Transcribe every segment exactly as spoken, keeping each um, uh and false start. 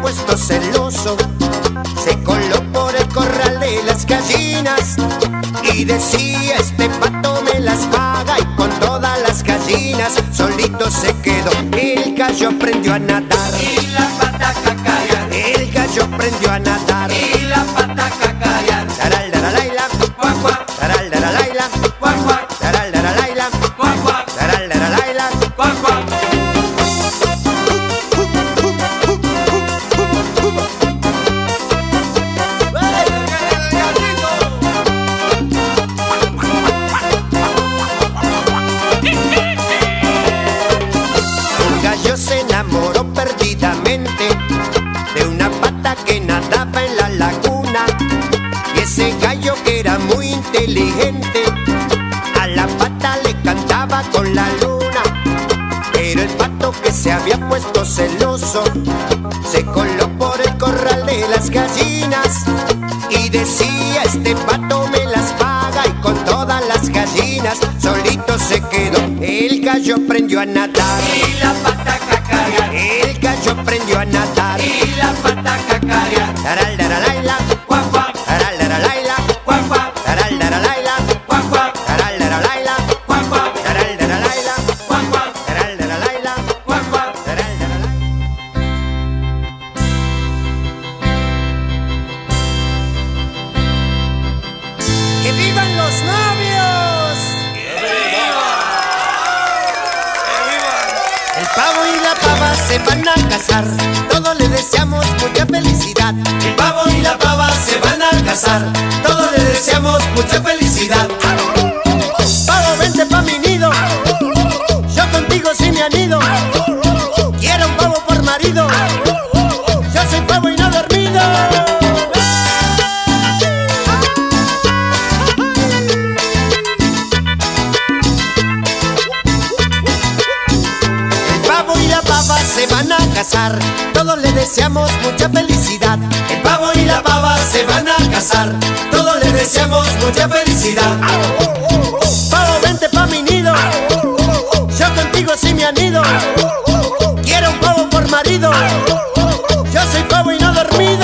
puesto celoso, se coló por el corral de las gallinas y decía: este pato me las paga, y con todas las gallinas solito se quedó. El gallo aprendió a nadar y la pata cacarear. El gallo aprendió a nadar y la pata cacarear. Taraldaralaila, Cuac, cuac, taraldaralaila, cuac, cuac, taraldaralaila, cuac, cuac, taraldaralaila. cuac, cuac. Un gallo se enamoró perdidamente de una pata que nadaba en la laguna, y ese gallo, que era muy inteligente, a la pata le cantaba con la luna. Pero el pato, que se había puesto celoso, se coló por el corral de las gallinas y decía: este pato me las paga, y con todas las gallinas solito se quedó. El gallo aprendió a nadar Y la pata cacarear. El gallo aprendió a nadar Y la pata cacarear. Taraldaralaila, Cuac, cuac, taraldaralaila, cuac, cuac, taraldaralaila, cuac, cuac, taraldaralaila, cuac, cuac, taraldaralaila, cuac, cuac, taraldaralaila, cuac, cuac. taraldaralaila. ¡Que vivan los novios! El pavo y la pava se van a casar, todos le deseamos mucha felicidad. El pavo y la pava se van a casar, todos le deseamos mucha felicidad. Pavo, vente pa' mi nido, yo contigo sí me anido. Quiero un pavo por marido, yo soy pavo y no dormido. El pavo y la pava se van a casar, todos le deseamos mucha felicidad. El pavo y la pava se van a casar, todos le deseamos mucha felicidad. Pavo, vente pa' mi nido, yo contigo sí me anido. Quiero un pavo por marido, yo soy pavo y no dormido.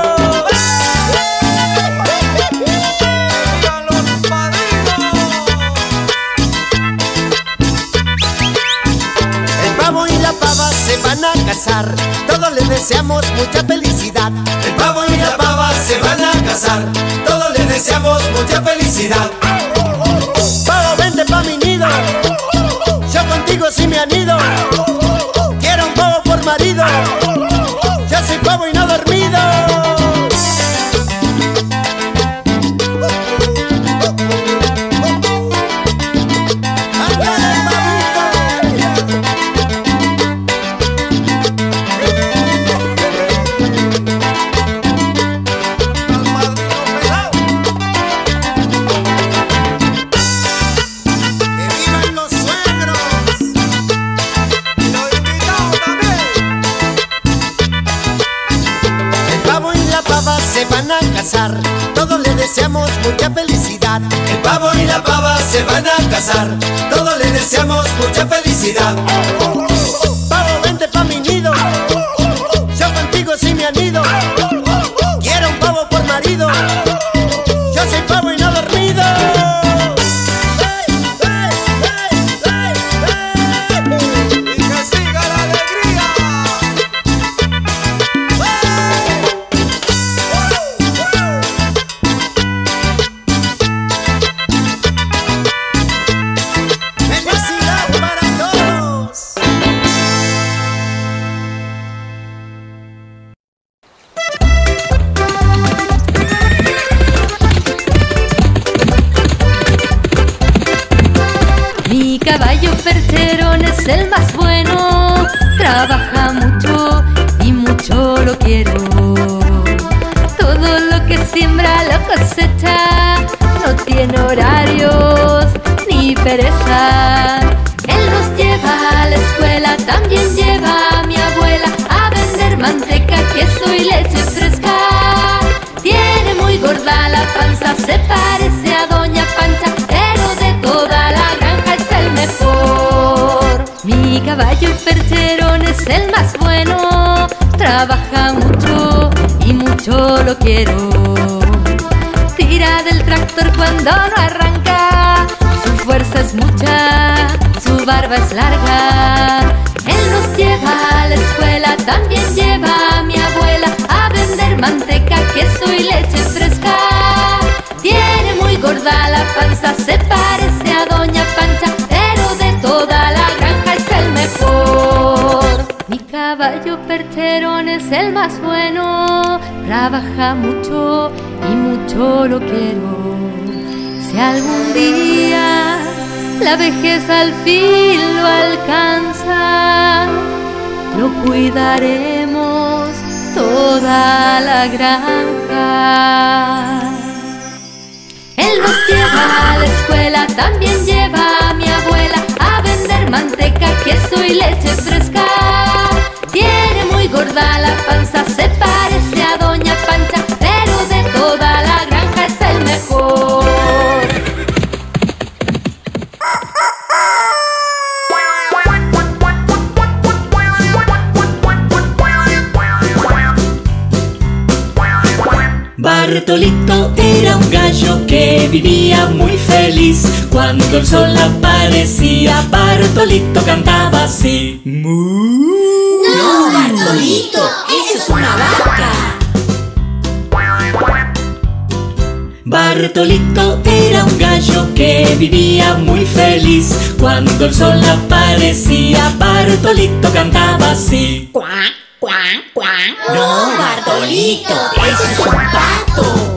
El pavo y la pava se van a casar, todos le deseamos mucha felicidad. El pavo y la pava se van a casar, todos le deseamos mucha felicidad. Pavo, vente pa' mi nido, yo contigo sí me anido. Quiero un pavo por marido, yo soy pavo y no dormido. ¡Que vivan los suegros! ¡Y los invitados también! El pavo y la pava se van a casar, todos le deseamos mucha felicidad. El pavo y la pava se van a casar, todos le deseamos mucha felicidad. Pavo, vente pa' mi nido, yo contigo sí me anido. Quiero un pavo por marido, yo soy pavo y no dormido. ¡Y que siga la alegría! ¡Felicidad para todos! Mi caballo percherón es el más bueno, trabaja mucho y mucho lo quiero. Todo lo que siembra lo cosecha, no tiene horarios ni pereza. Él nos lleva a la escuela, también lleva a mi abuela a vender manteca, queso y leche fresca. Tiene muy gorda la panza, se parece a Doña Pancha, pero de toda la granja es el mejor. Mi caballo percherón es el más bueno, trabaja mucho y mucho lo quiero. Tira del tractor cuando no arranca, su fuerza es mucha, su barba es larga. Él nos lleva a la escuela, también lleva a mi abuela a vender manteca, queso y leche fresca. Tiene muy gorda la panza, se parece a Doña Pancha, pero de toda la granja es el mejor. Mi caballo percherón es el más bueno, trabaja mucho y mucho lo quiero. Si algún día la vejez al fin lo alcanza, lo cuidaremos toda la granja. Él nos lleva a la escuela, también lleva a mi abuela a vender manteca, queso y leche fresca. Tiene muy gorda la panza, se parece a Doña Pancha, pero de toda la granja es el mejor. Bartolito era un gallo que vivía muy feliz. Cuando el sol aparecía, Bartolito cantaba así. ¡Mu! ¡No, Bartolito! ¡Esa es una vaca! Bartolito era un gallo que vivía muy feliz. Cuando el sol aparecía, Bartolito cantaba así. ¡Cuac, cuac, cuac! ¡No, Bartolito! ¡Ese es un pato!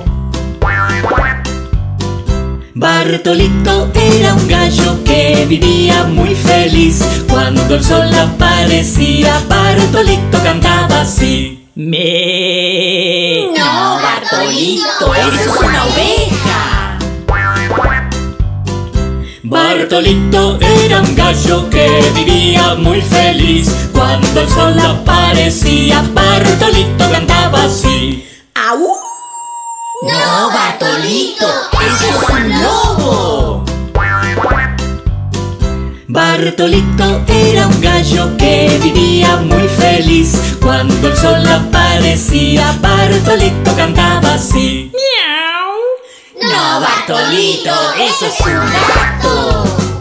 Bartolito era un gallo que vivía muy feliz. Cuando el sol aparecía, Bartolito cantaba así. ¡Me! ¡No, Bartolito! ¡Esa es una oveja! Bartolito era un gallo que vivía muy feliz. Cuando el sol aparecía, Bartolito cantaba así. ¡Au! ¡No, Bartolito! ¡Ese es un lobo! Bartolito era un gallo que vivía muy feliz. Cuando el sol aparecía, Bartolito cantaba así. ¡Miau! ¡No, Bartolito! ¡Eso es un gato!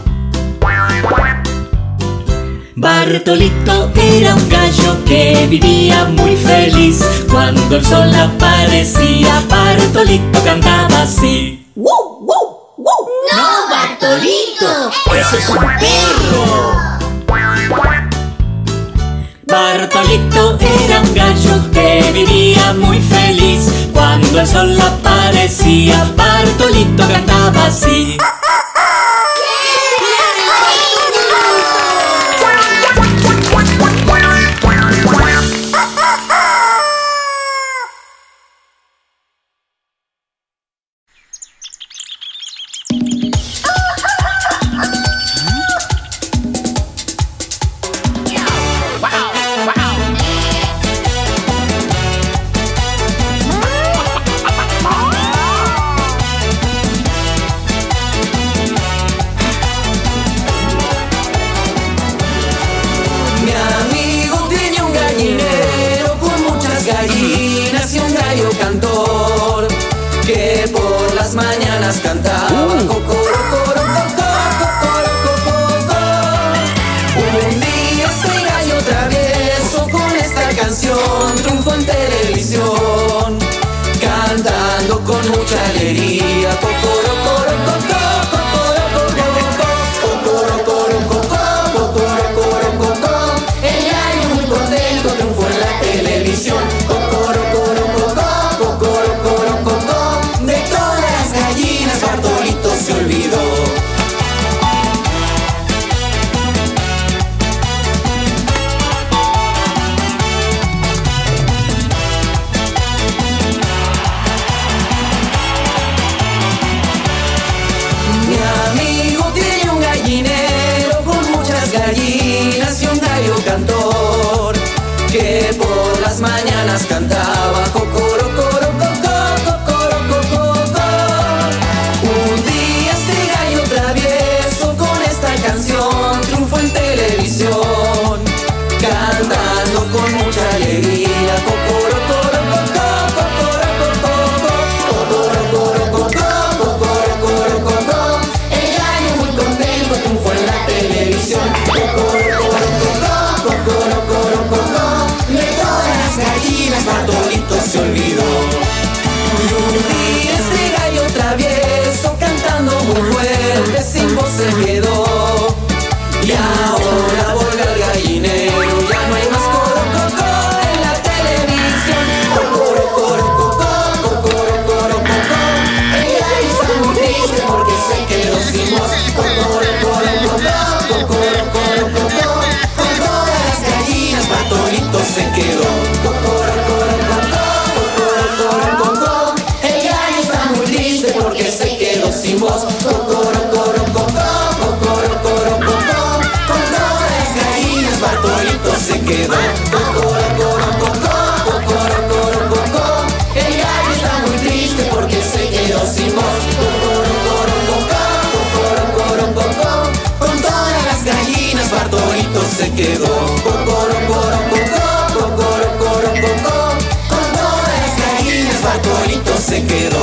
Bartolito era un gallo que vivía muy feliz. Cuando el sol aparecía, Bartolito cantaba así. ¡Wow, wow, wow! ¡No, Bartolito! ¡Eso es un perro! Bartolito era un gallo que vivía muy feliz. Cuando el sol aparecía, Bartolito cantaba así. Mañanas cantaba uh. Cocorocoro, cocorocoro. Un día este gallo travieso con esta canción triunfó en televisión, cantando con mucha alegría. Cocorocoro, cocorocoro. El gallo muy contento triunfó en la televisión. Bartolito se olvidó. Mi amigo tiene un gallinero con muchas gallinas y un gallo cantor que por las mañanas cantaba cocorocoro. Triunfó en televisión, cantando con mucha alegría. El gallo está muy triste porque se quedó sin voz. Con todas las gallinas Bartolito se quedó. Con todas las gallinas Bartolito se quedó.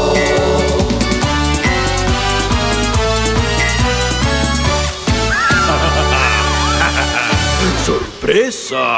¡Sorpresa!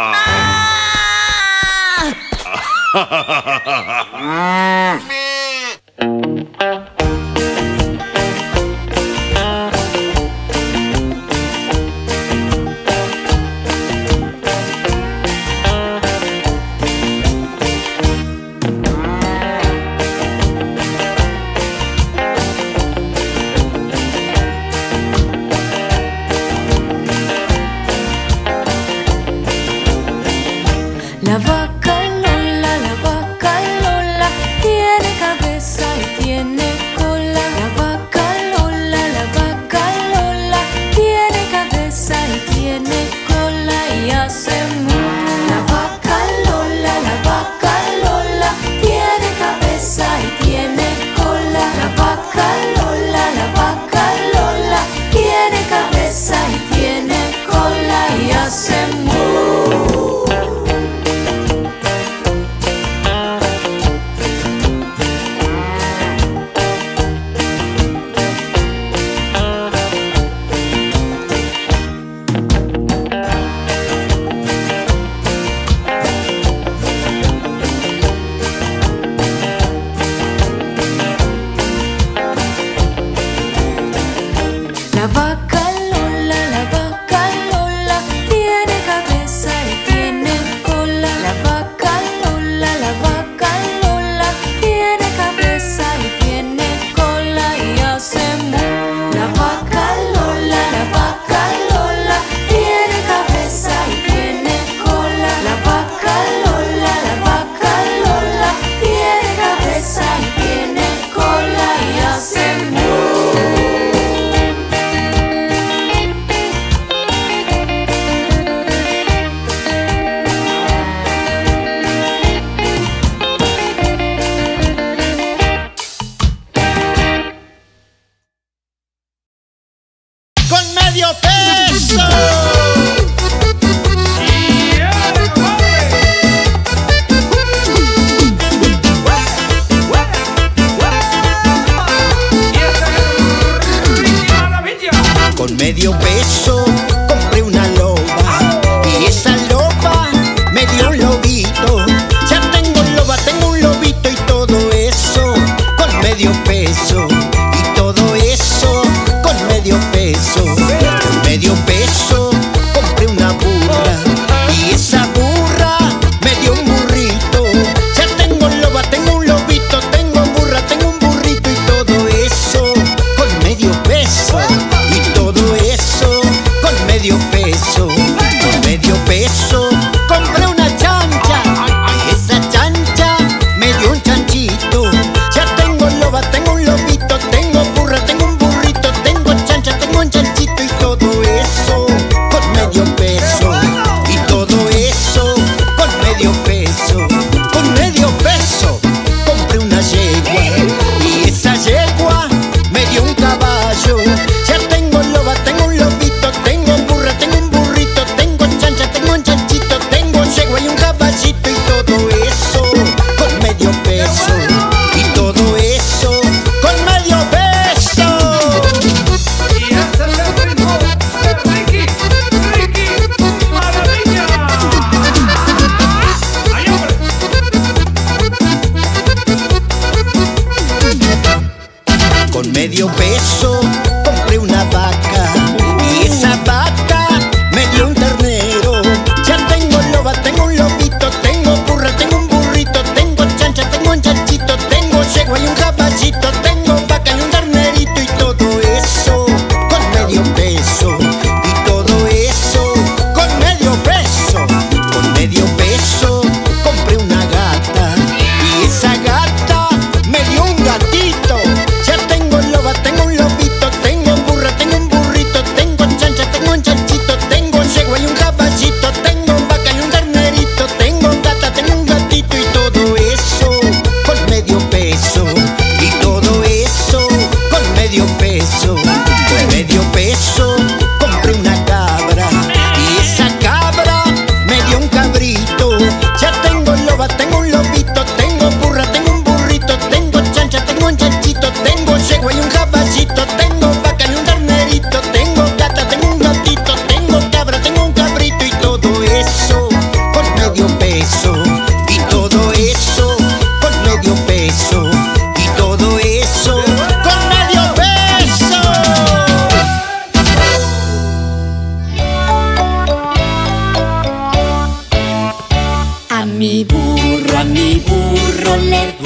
La vaca Lola, la vaca Lola, tiene cabeza y tiene cola. La vaca Lola, la vaca Lola, tiene cabeza y tiene cola y hace mu. La vaca Lola, la vaca Lola, tiene cabeza y tiene cola. La vaca Lola, la vaca Lola, tiene cabeza y tiene cola y hace mu.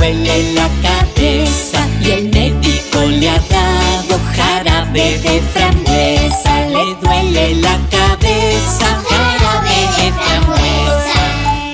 duele la cabeza y el médico le ha dado jarabe de frambuesa. Le duele la cabeza, jarabe de frambuesa.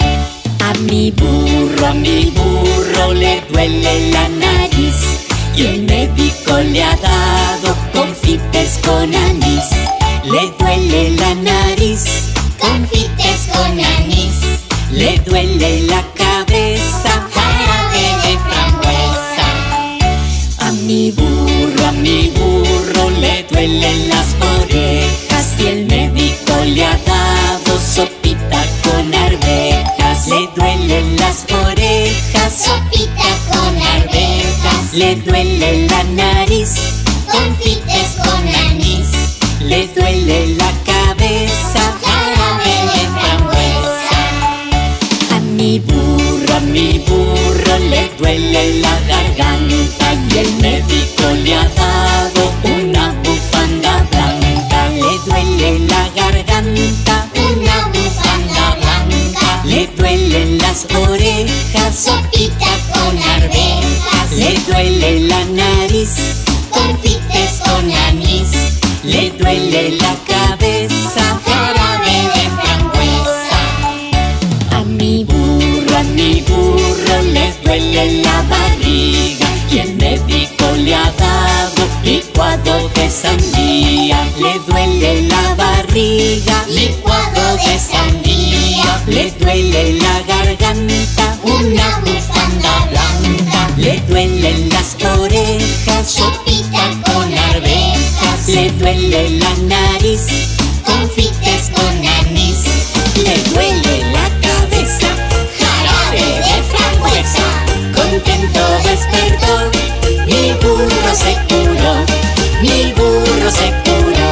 A mi burro, a mi burro le duele la nariz y el médico le ha dado confites con anís. Le duele la nariz, Confites con anís. le duele la cabeza, Jarabe de frambuesa. a mi burro, a mi burro le duelen las orejas y el médico le ha dado sopita con arvejas. Le duelen las orejas, Sopita con arvejas. le duele la nariz, Confites con anís. le duele la cabeza, Jarabe de frambuesa. a mi burro, a mi burro le duele la garganta y el médico le ha dado una bufanda blanca. Le duele la garganta, Una bufanda blanca. le duelen las orejas, Sopita con arvejas. le duele la nariz, Confites con anís. le duele la cabeza, Jarabe de frambuesa. a mi burro, a mi burro le duele la barriga y el médico le ha dado licuado de sandía. Le duele la barriga, Licuado de sandía. le duele la garganta, Una bufanda blanca. le duelen las orejas, Sopita con arvejas. le duele la nariz, Confites con anís. le duele la cabeza, Jarabe de frambuesa. contento despertó, mi burro se curó, mi burro se curó.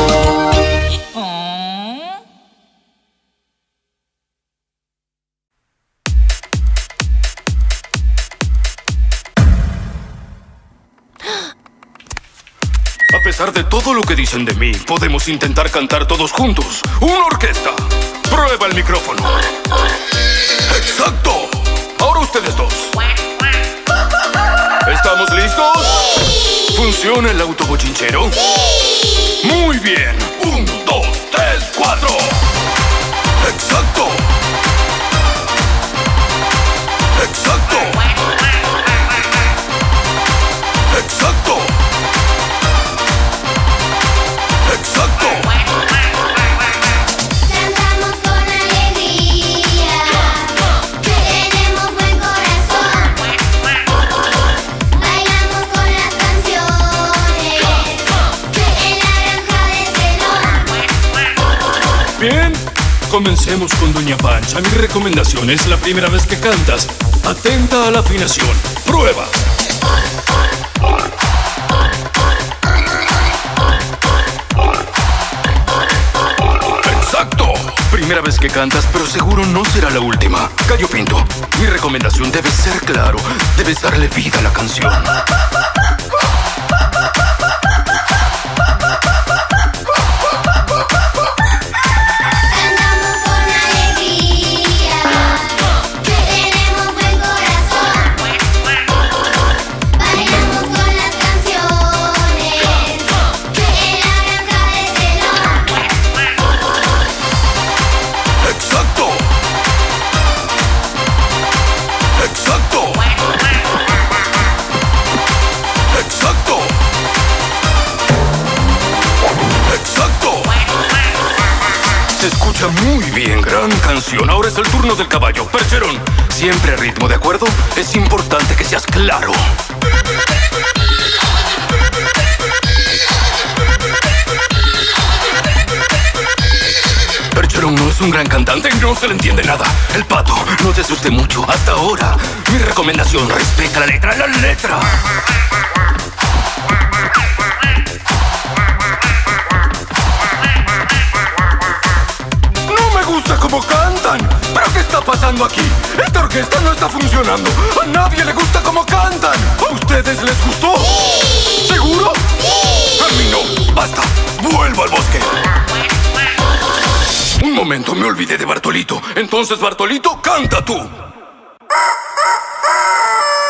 A pesar de todo lo que dicen de mí, podemos intentar cantar todos juntos. ¡Una orquesta! ¡Prueba el micrófono! ¡Exacto! Ahora ustedes dos. ¿Estamos listos? ¿Funciona el autobochinchero? Muy bien. Un, dos, tres, cuatro. ¡Exacto! ¡Exacto! ¡Exacto! ¡Exacto! Cantamos con alegría. Tenemos buen corazón. Bailamos con las canciones. En la granja de Celón. Bien, comencemos con Doña Pancha. Mi recomendación es la primera vez que cantas, atenta a la afinación. ¡Prueba! ¡Exacto! Primera vez que cantas, pero seguro no será la última. Gallo Pinto, mi recomendación debe ser claro. Debes darle vida a la canción. Cantamos con alegría. Tenemos buen corazón. Bailamos con las canciones. En la granja de Celón. ¡Exacto! ¡Exacto! ¡Exacto! ¡Exacto! Se escucha muy bien, gran canción. Ahora es el turno del caballo. Percherón, siempre a ritmo, ¿de acuerdo? Es importante que seas claro. Percherón no es un gran cantante y no se le entiende nada. El pato, no te asuste mucho. Hasta ahora, mi recomendación, respeta la letra, la letra. No me gusta cómo cantan. ¿Pero qué está pasando aquí? Esta orquesta no está funcionando. A nadie le gusta cómo cantan. ¿A ustedes les gustó? ¿Seguro? A mí no. Basta. Vuelvo al bosque. Un momento, me olvidé de Bartolito. Entonces, Bartolito, canta tú.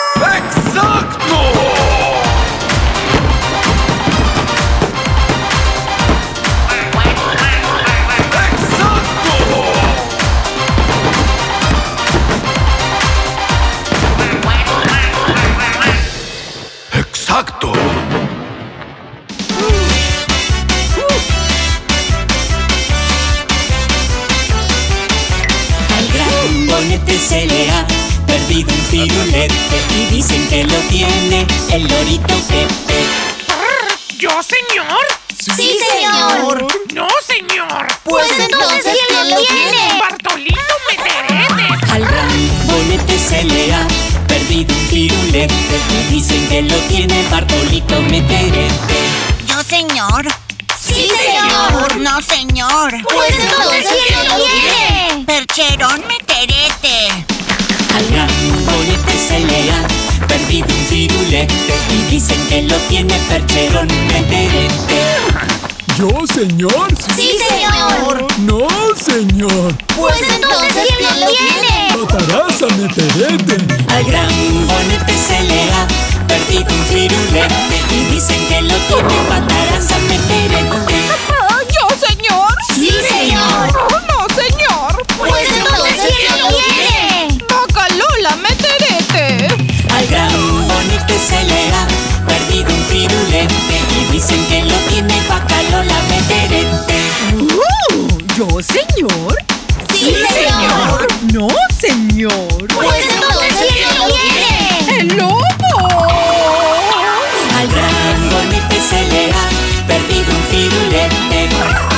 Bonete se le ha perdido un firulete y dicen que lo tiene el lorito Pepe. ¿Yo, señor? Sí, señor. No, señor. Pues entonces, ¿quién lo tiene? Bartolito Meterete. Al gran Bonete se le ha perdido un firulete y dicen que lo tiene Bartolito Meterete. ¿Yo, señor? Sí, señor. No, señor. Pues entonces, ¿quién lo tiene? Percherón Meterete. Al gran Bonete se le ha perdido un firulete y dicen que lo tiene Percherón Meterete. ¿Yo, señor? Sí, señor. No, señor. Pues entonces, ¿quién lo tiene? Pataraza Meterete. Al gran Bonete se le ha perdido un firulete y dicen que lo tiene Pataraza Meterete. ¿Yo, señor? Sí, señor. No, señor. Pues entonces, ¿quién lo tiene? Bacalola Meterete. Al gran Bonete se le ha perdido un firulete y dicen que lo tiene Bacalola Meterete. Uh, ¿Yo, señor? Sí, señor. No, señor. Pues entonces, ¿quién lo tiene? ¡El lobo! Al gran Bonete se le ha perdido un firulete.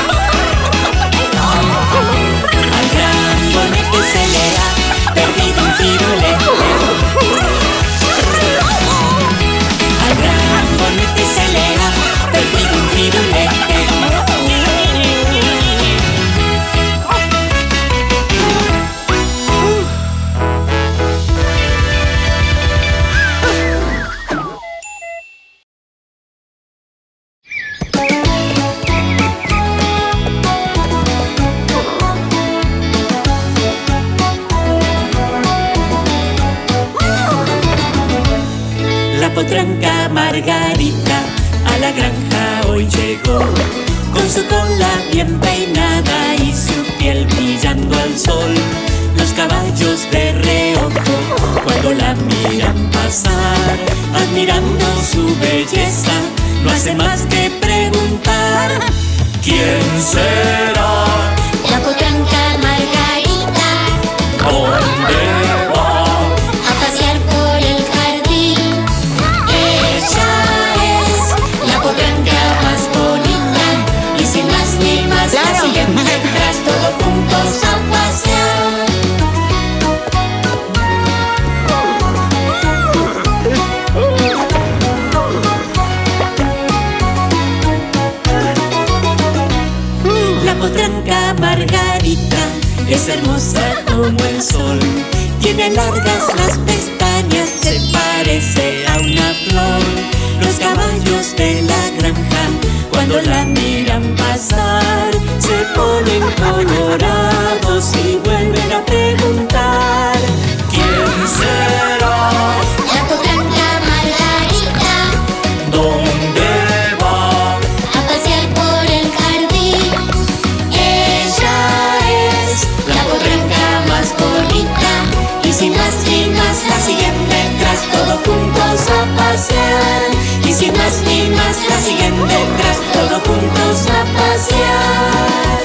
Al gran Bonete se le ha perdido un firulete. Al gran Bonete se le ha perdido un firulete. La potranca Margarita a la granja hoy llegó, con su cola bien peinada y su piel brillando al sol. Los caballos de reojo cuando la miran pasar, admirando su belleza, no hace más que preguntar: ¿quién será? La potranca Margarita, ¿Dónde va? a pasear por el jardín. Ella es la potranca más bonita y sin más ni más la siguen detrás, todos juntos a pasear. La potranca Margarita es hermosa como el sol, tiene largas las pestañas, se parece a una flor. Los caballos de la granja cuando la miran pasar se ponen colorados y vuelven a preguntar: ¿quién será? La potranca Margarita, ¿Dónde va? a pasear por el jardín. Ella es la potranca más bonita y sin más ni más la siguen detrás, todos juntos a pasear. Y sin más ni más la siguen detrás, todos juntos a pasear.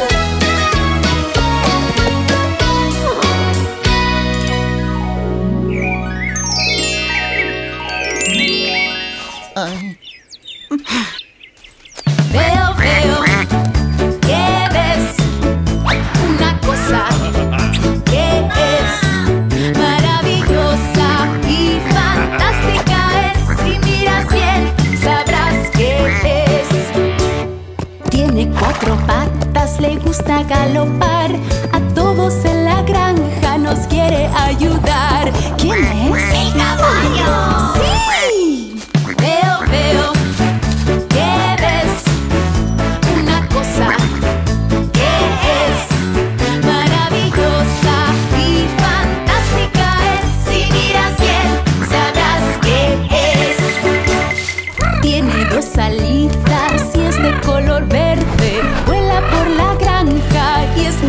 Veo, veo, ¿qué ves? Una cosa que es maravillosa y fantástica es. Si miras bien, sabrás qué es. Tiene cuatro patas, le gusta galopar. A todos en la granja nos quiere ayudar. ¿Quién es? ¡El caballo! ¡Sí! Veo, veo, ¿qué ves? Una cosa que es maravillosa y fantástica es. Si miras bien, sabrás qué es. Tiene dos alitas y es de color verde. Vuela por la granja y es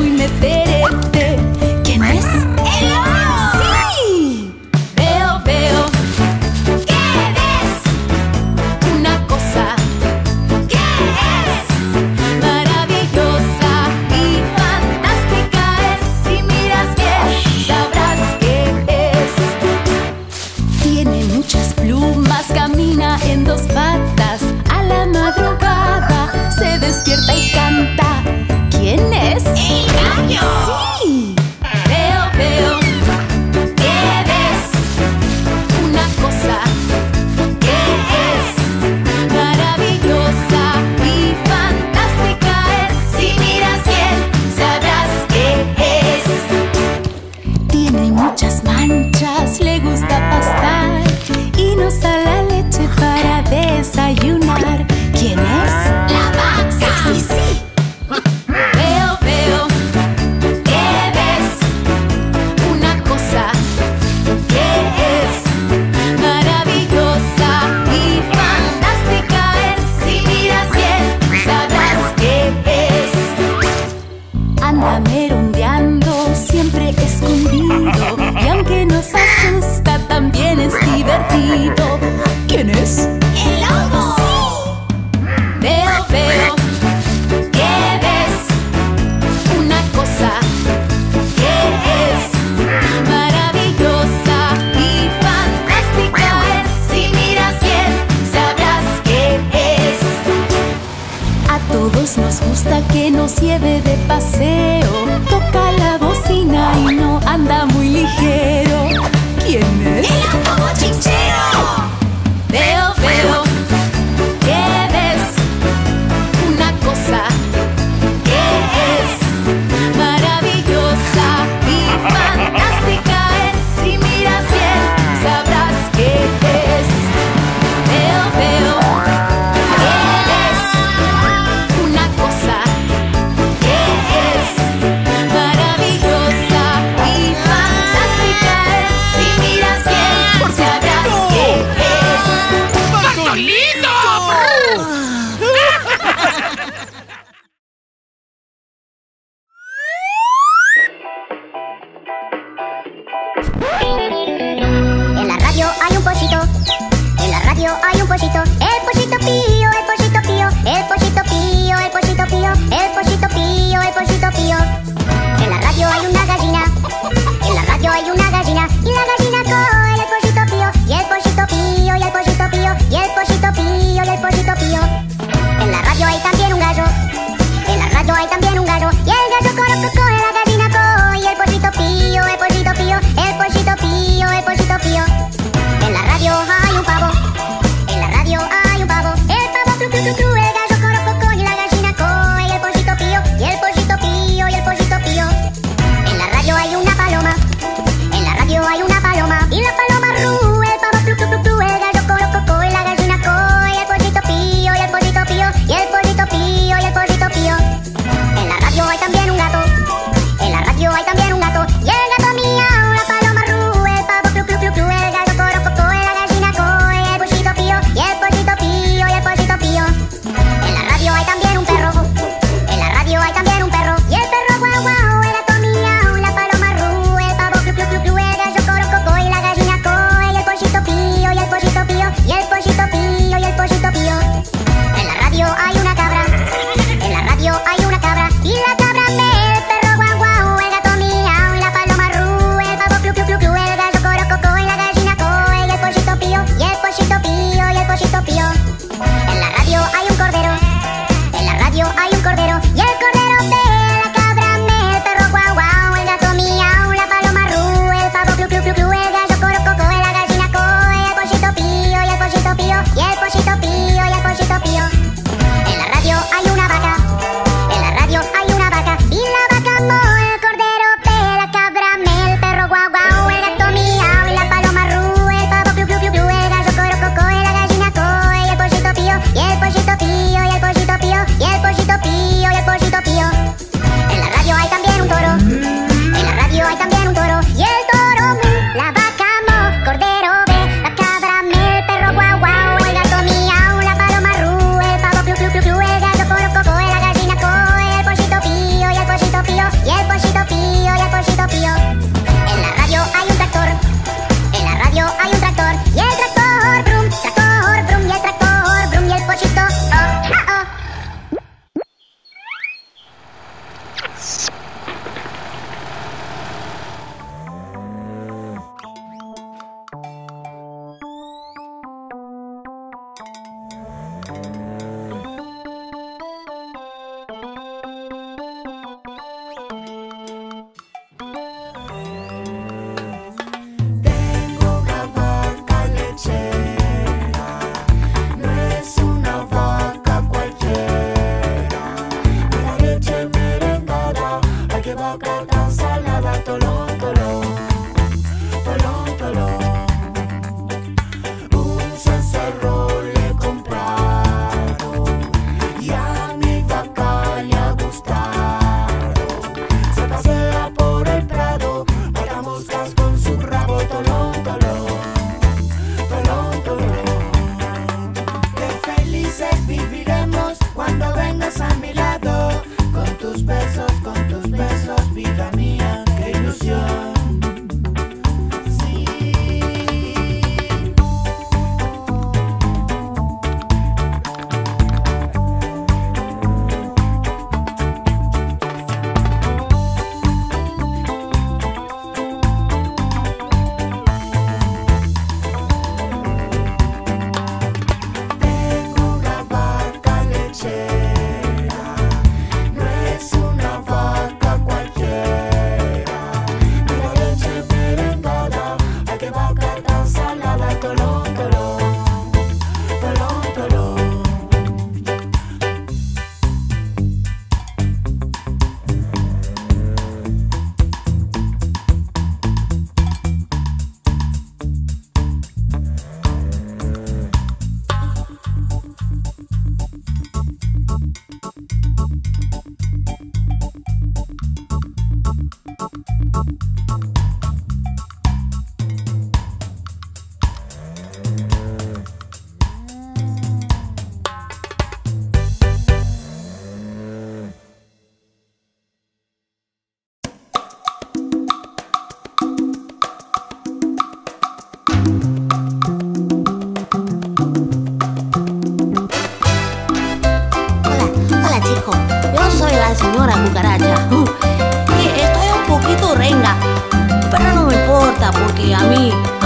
En la radio hay un pollito, en la radio hay un pollito, el pollito pío, el pollito pío, el pollito pío, el pollito pío, el pollito pío, el pollito pío. En la radio hay una gallina, en la radio hay una gallina, y la gallina coe el pollito pío, y el pollito pío, y el pollito pío, y el pollito pío, y el pollito pío. En la radio hay también un gallo, en la radio hay también un gallo, y el gallo corococo, la gallina coe, y el pollito pío, el pollito pío, el pollito pío, el pollito pío. En la radio hay un pavo, en la radio hay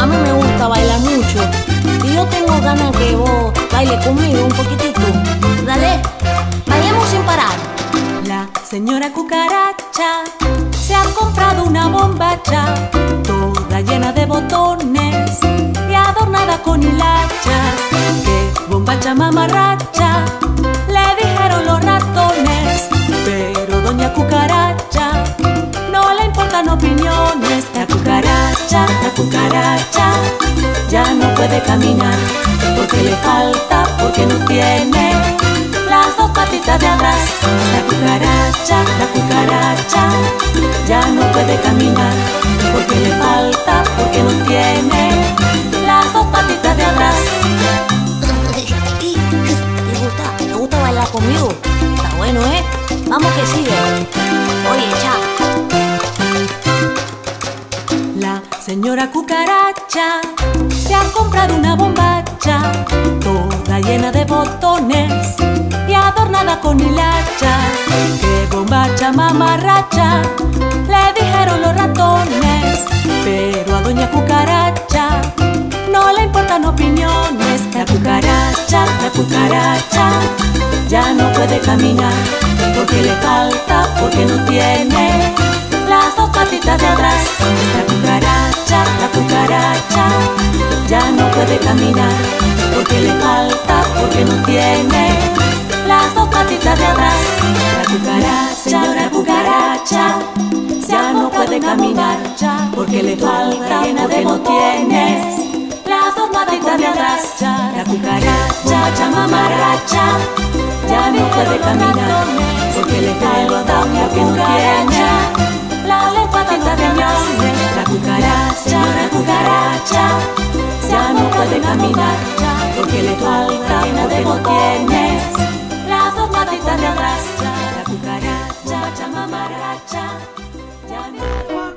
a mí me gusta bailar mucho y yo tengo ganas que vos baile conmigo un poquitito. Dale, bailemos sin parar. La señora cucaracha se ha comprado una bombacha toda llena de botones y adornada con hilachas. ¡Qué bombacha mamarracha!, le dijeron los ratones. Pero doña cucaracha no le importan opiniones. La cucaracha, la cucaracha ya no puede caminar porque le falta, porque no tiene las dos patitas de atrás. La cucaracha, la cucaracha ya no puede caminar porque le falta, porque no tiene las dos patitas de atrás. ¿Te gusta? ¿Te gusta bailar conmigo? Está bueno, ¿eh? Vamos que sigue. Oye, cha. La señora cucaracha se ha comprado una bombacha toda llena de botones y adornada con hilachas. ¡Qué bombacha mamarracha!, le dijeron los ratones. Pero a doña cucaracha no le importan opiniones. La cucaracha, la cucaracha ya no puede caminar porque le falta, porque no tiene las dos patitas de atrás. La cucaracha, la cucaracha ya no puede caminar porque le falta, porque no tiene las dos patitas de atrás. La cucaracha, señora cucaracha ya no puede caminar porque le falta, porque no tiene las dos patitas de atrás. La cucaracha mamarracha ya no puede caminar porque le falta, porque no tiene las dos patitas de atrás. La cucaracha, la cucaracha ya no puede caminar porque le falta, porque no tiene las dos patitas de atrás. La cucaracha mamarracha ya no.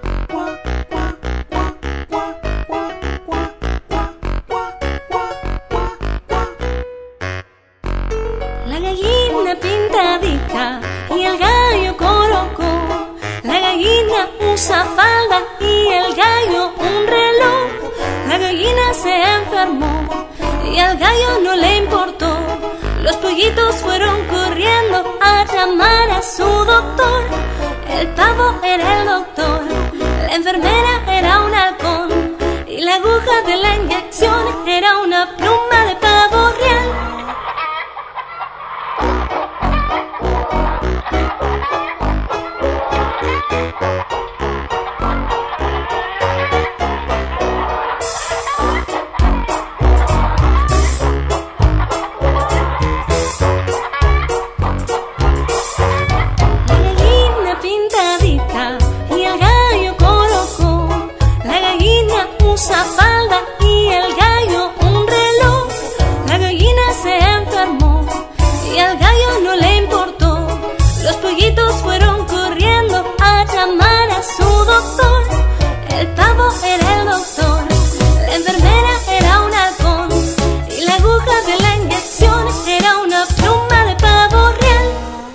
La gallina pintadita y el gallo corocó. La gallina usa falda y el gallo un reloj. La gallina se enfermó y al gallo no le importó. Los pollitos fueron corriendo a llamar a su doctor. El pavo era el doctor, la enfermera era un halcón y la aguja de la inyección era una pluma de pavo real. Falda y el gallo un reloj. La gallina se enfermó y al gallo no le importó. Los pollitos fueron corriendo a llamar a su doctor. El pavo era el doctor, la enfermera era un halcón y la aguja de la inyección era una pluma de pavo real.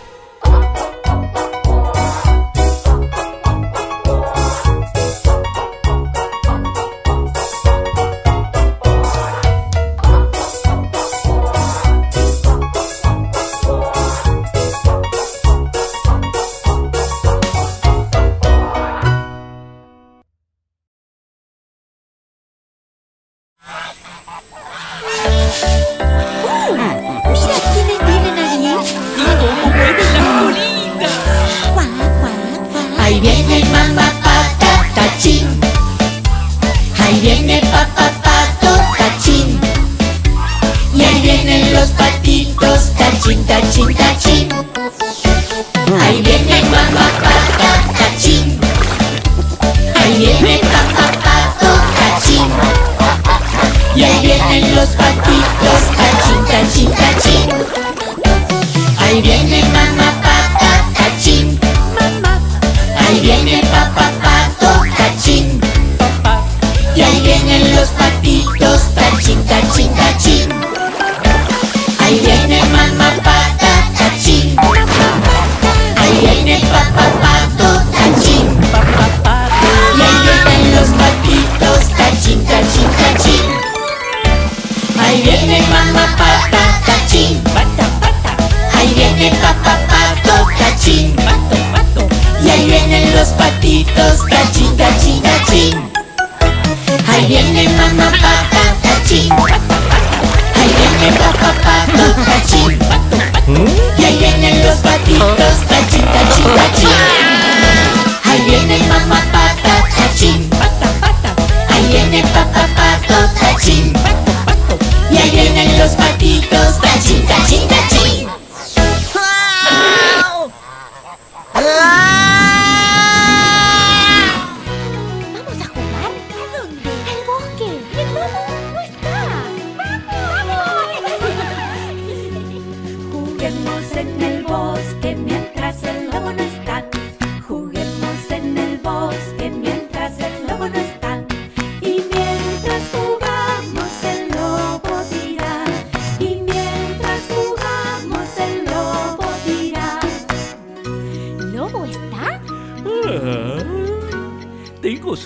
Ahí viene mamá pata tachín, ahí viene papá pato tachín, y ahí vienen los patitos tachín, tachín, tachín. Ahí viene mamá pata tachín, ahí viene papá pato tachín, y ahí vienen los patitos tachín, tachín, tachín. Ahí viene mamá pata tachín, ahí viene papá pato tachín, y ahí vienen los patitos tachín, tachín, tachín. Ahí viene mamá pata tachín, ahí viene papá pato tachín, y ahí vienen los patitos tachín, tachín,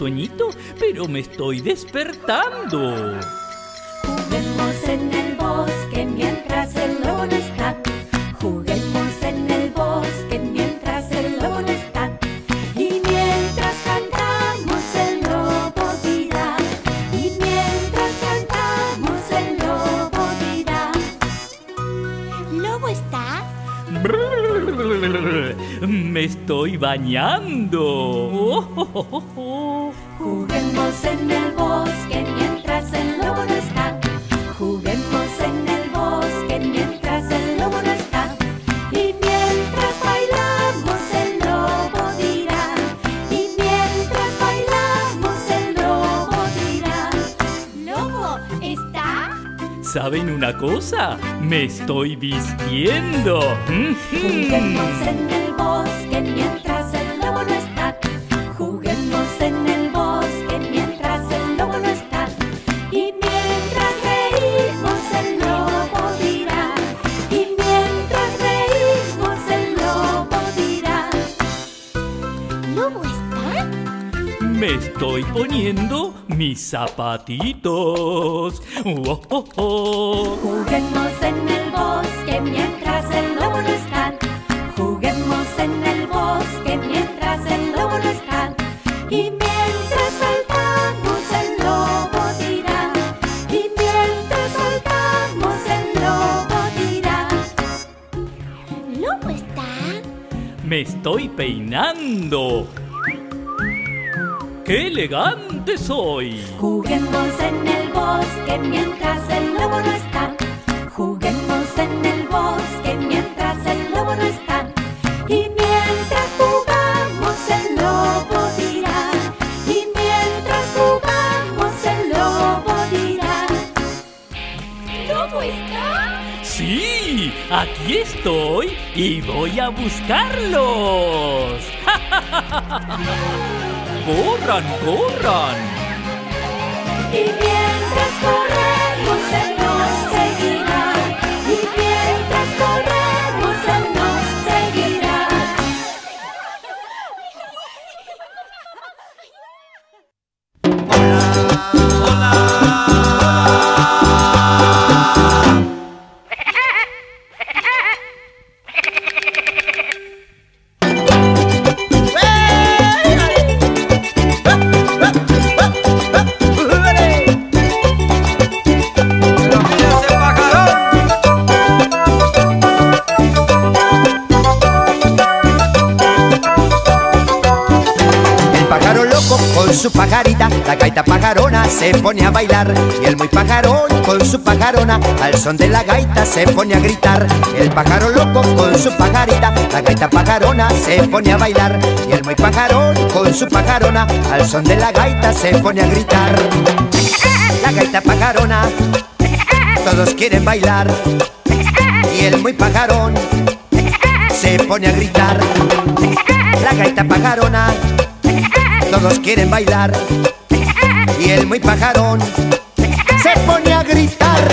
sueñito, pero me estoy despertando. Juguemos en el bosque mientras el lobo no está. Juguemos en el bosque mientras el lobo no está. Y mientras cantamos el lobo dirá. Y mientras cantamos el lobo dirá. ¿Lobo está? Me estoy bañando. Oh, oh, oh, oh. Juguemos en el bosque mientras el lobo no está. Juguemos en el bosque mientras el lobo no está. Y mientras bailamos el lobo dirá. Y mientras bailamos el lobo dirá. ¿Lobo está? ¿Saben una cosa? Me estoy vistiendo. Juguemos en el bosque mientras el lobo no está. Juguemos en el bosque mientras el lobo no está. Y mientras reímos el lobo dirá. Y mientras reímos el lobo dirá. ¿Lobo está? Me estoy poniendo mis zapatitos. Oh, oh, oh. Juguemos en el bosque mientras el lobo no está. Juguemos en el bosque mientras el lobo no está. Y mientras saltamos el lobo dirá. Y mientras saltamos el lobo dirá. ¿Lobo está? Me estoy peinando. ¡Qué elegante soy! Juguemos en el bosque mientras el lobo no está. Juguemos en el bosque mientras el lobo no está. Y mientras jugamos el lobo dirá. Y mientras jugamos el lobo dirá. ¿Lobo está? ¡Sí! ¡Aquí estoy! ¡Y voy a buscarlos! ¡Corran, corran! Y mientras corremos él nos seguirá. Y mientras corremos él nos seguirá. Su pajarita, la gaita pajarona se pone a bailar. Y el muy pajarón con su pajarona al son de la gaita se pone a gritar. El pájaro loco con su pajarita, la gaita pajarona se pone a bailar. Y el muy pajarón con su pajarona al son de la gaita se pone a gritar. La gaita pajarona, todos quieren bailar. Y el muy pajarón se pone a gritar. La gaita pajarona, todos quieren bailar. Y el muy pajarón se pone a gritar.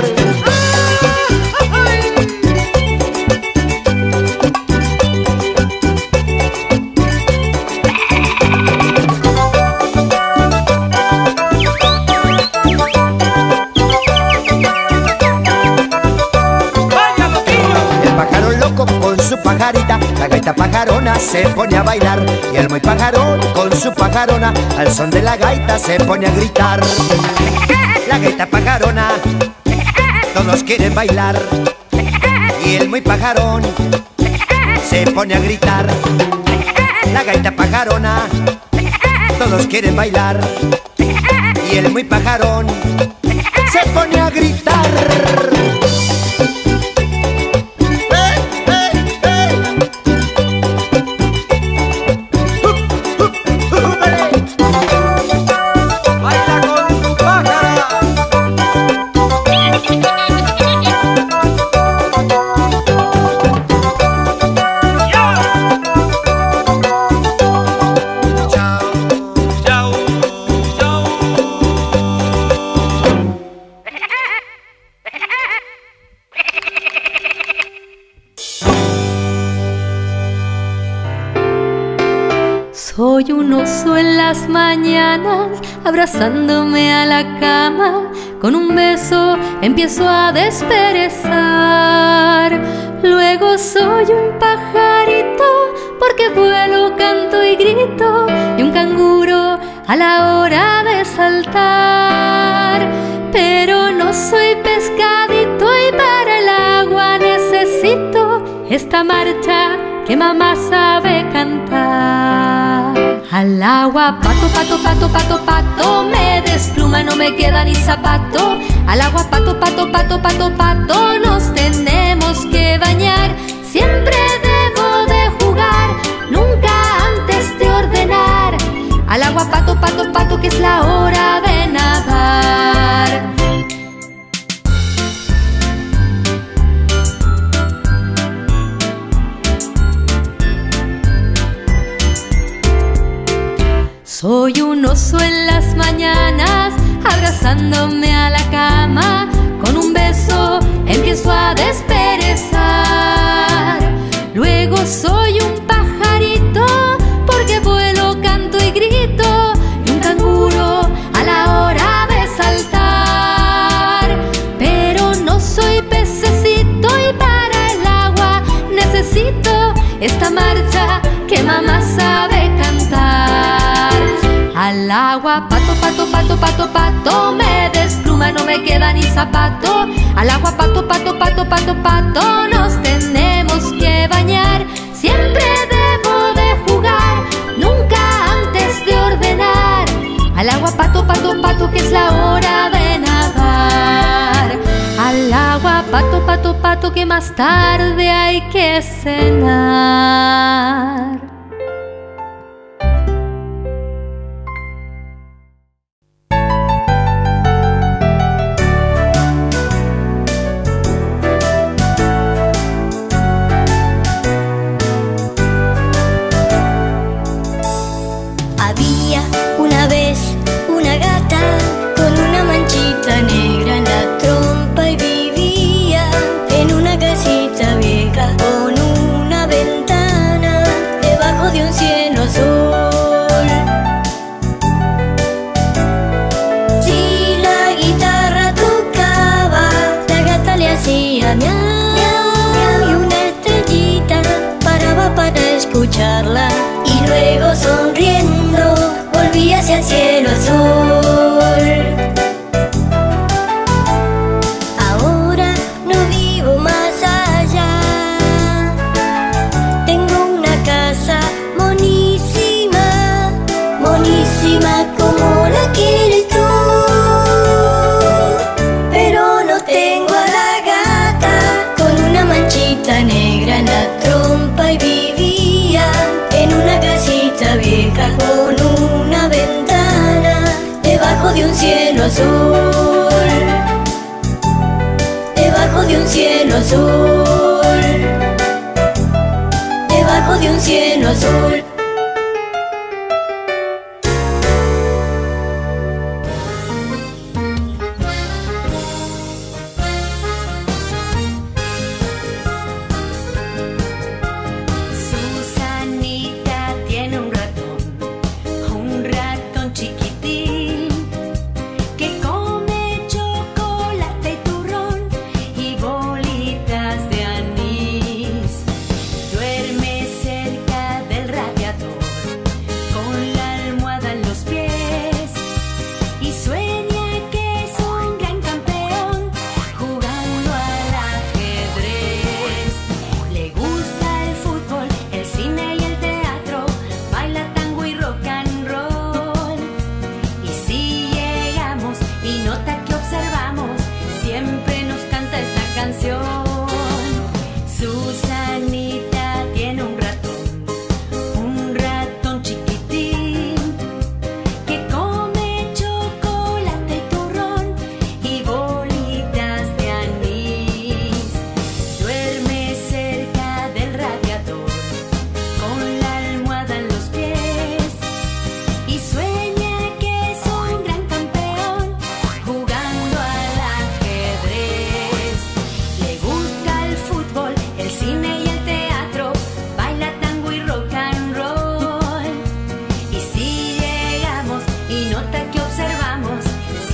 Pajarita, la gaita pajarona se pone a bailar. Y el muy pajarón con su pajarona al son de la gaita se pone a gritar. La gaita pajarona, todos quieren bailar. Y el muy pajarón se pone a gritar. La gaita pajarona, todos quieren bailar. Y el muy pajarón se pone a gritar. las mañanas, abrazándome a la cama, con un beso empiezo a desperezar. Luego soy un pajarito, porque vuelo, canto y grito, y un canguro a la hora de saltar. Pero no soy pescadito y para el agua necesito esta marcha que mamá sabe cantar. Al agua, pato, pato, pato, pato, pato, me despluma, no me queda ni zapato. Al agua, pato, pato, pato, pato, pato, nos tenemos que bañar. Siempre debo de jugar, nunca antes de ordenar. Al agua, pato, pato, pato, que es la hora de nadar. Soy un oso en las mañanas, abrazándome a la cama, con un beso empiezo a desperezar. Luego soy un pajarito, porque vuelo, canto y grito, y un canguro a la hora de saltar. Pero no soy pececito y para el agua necesito esta marcha que mamá sabe cantar. Al agua, pato, pato, pato, pato, pato, me despluma, no me queda ni zapato. Al agua, pato, pato, pato, pato, pato, nos tenemos que bañar. Siempre debo de jugar, nunca antes de ordenar. Al agua, pato, pato, pato, que es la hora de nadar. Al agua, pato, pato, pato, que más tarde hay que cenar. Escucharla y luego sonriendo volví hacia el cielo azul. Ahora no vivo más allá, tengo una casa monísima, monísima como la quieres tú. Pero no tengo a la gata con una manchita negra en la trompa y vivía en una casita vieja con una ventana debajo de un cielo azul, debajo de un cielo azul, debajo de un cielo azul. Duerme cerca del radiador.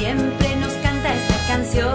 siempre nos canta esta canción.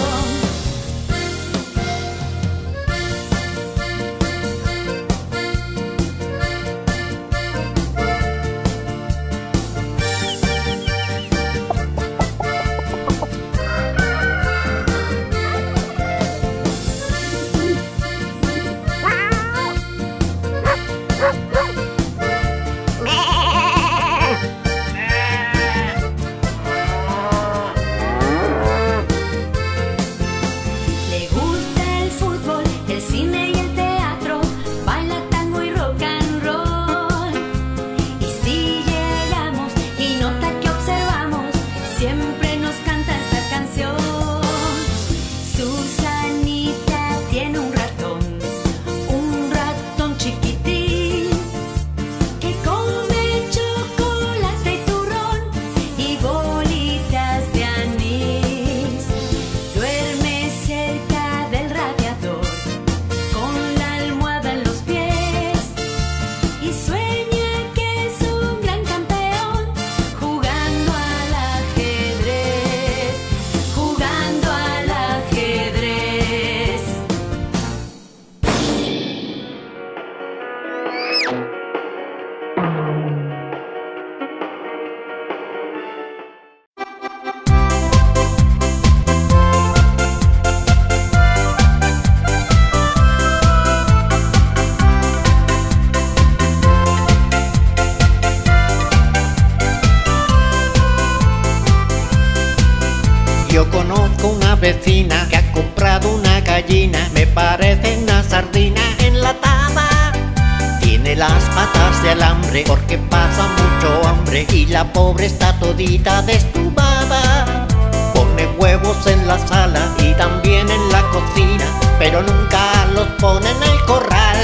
Yo conozco una vecina que ha comprado una gallina, me parece una sardina enlatada. Tiene las patas de alambre porque pasa mucho hambre y la pobre está todita destubada. Pone huevos en la sala y también en la cocina, pero nunca los pone en el corral.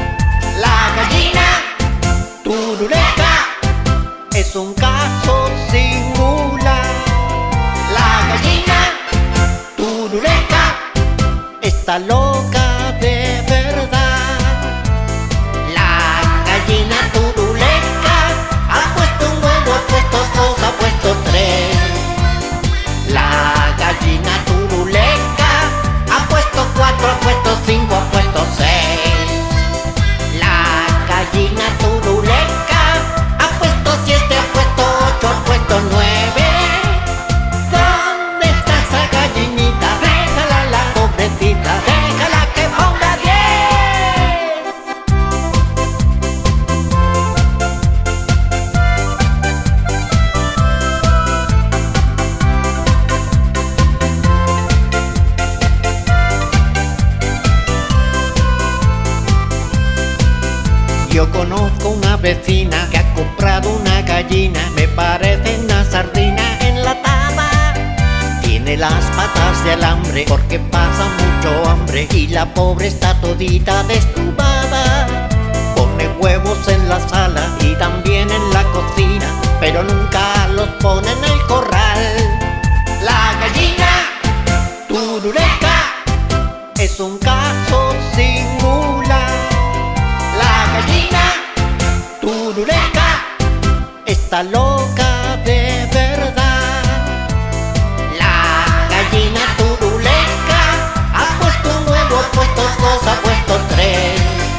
La gallina turuleca es un caso singular. La gallina turuleca está loca de verdad. La gallina turuleca ha puesto un huevo, ha puesto dos, ha puesto tres. La gallina turuleca ha puesto cuatro, ha puesto cinco, ha puesto seis. La gallina turuleca ha puesto siete, ha puesto ocho, ha puesto nueve. Déjala que ponga diez. Yo conozco una vecina que ha comprado una gallina, me parece una sardina enlatada. Tiene las patas de alambre porque pasa mucho hambre y la pobre está todita destubada. Pone huevos en la sala y también en la cocina, pero nunca los pone en el corral. La gallina turuleca es un caso singular. La gallina turuleca está loca de verdad. La gallina turuleca ha puesto un huevo, ha puesto dos, ha puesto tres.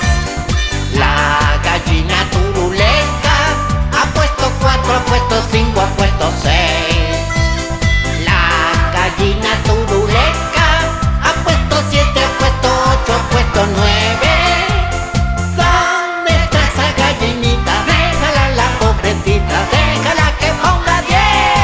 La gallina turuleca ha puesto cuatro, ha puesto cinco, ha puesto seis. La gallina turuleca ha puesto siete, ha puesto ocho, ha puesto nueve. ¿Dónde está esa gallinita? Déjala la pobrecita, déjala que ponga diez.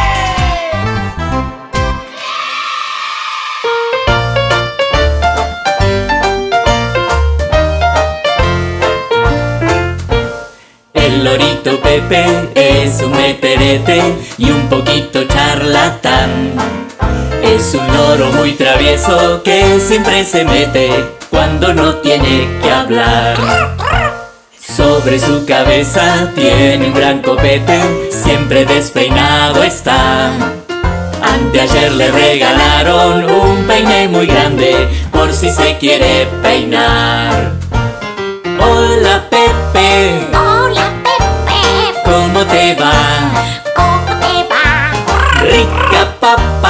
El lorito Pepe es un meterete y un poquito charlatán. Es un loro muy travieso que siempre se mete cuando no tiene que hablar. Sobre su cabeza tiene un gran copete, siempre despeinado está. Anteayer le regalaron un peine muy grande por si se quiere peinar. Hola Pepe. Hola Pepe. ¿Cómo te va? ¿Cómo te va? Rica papa.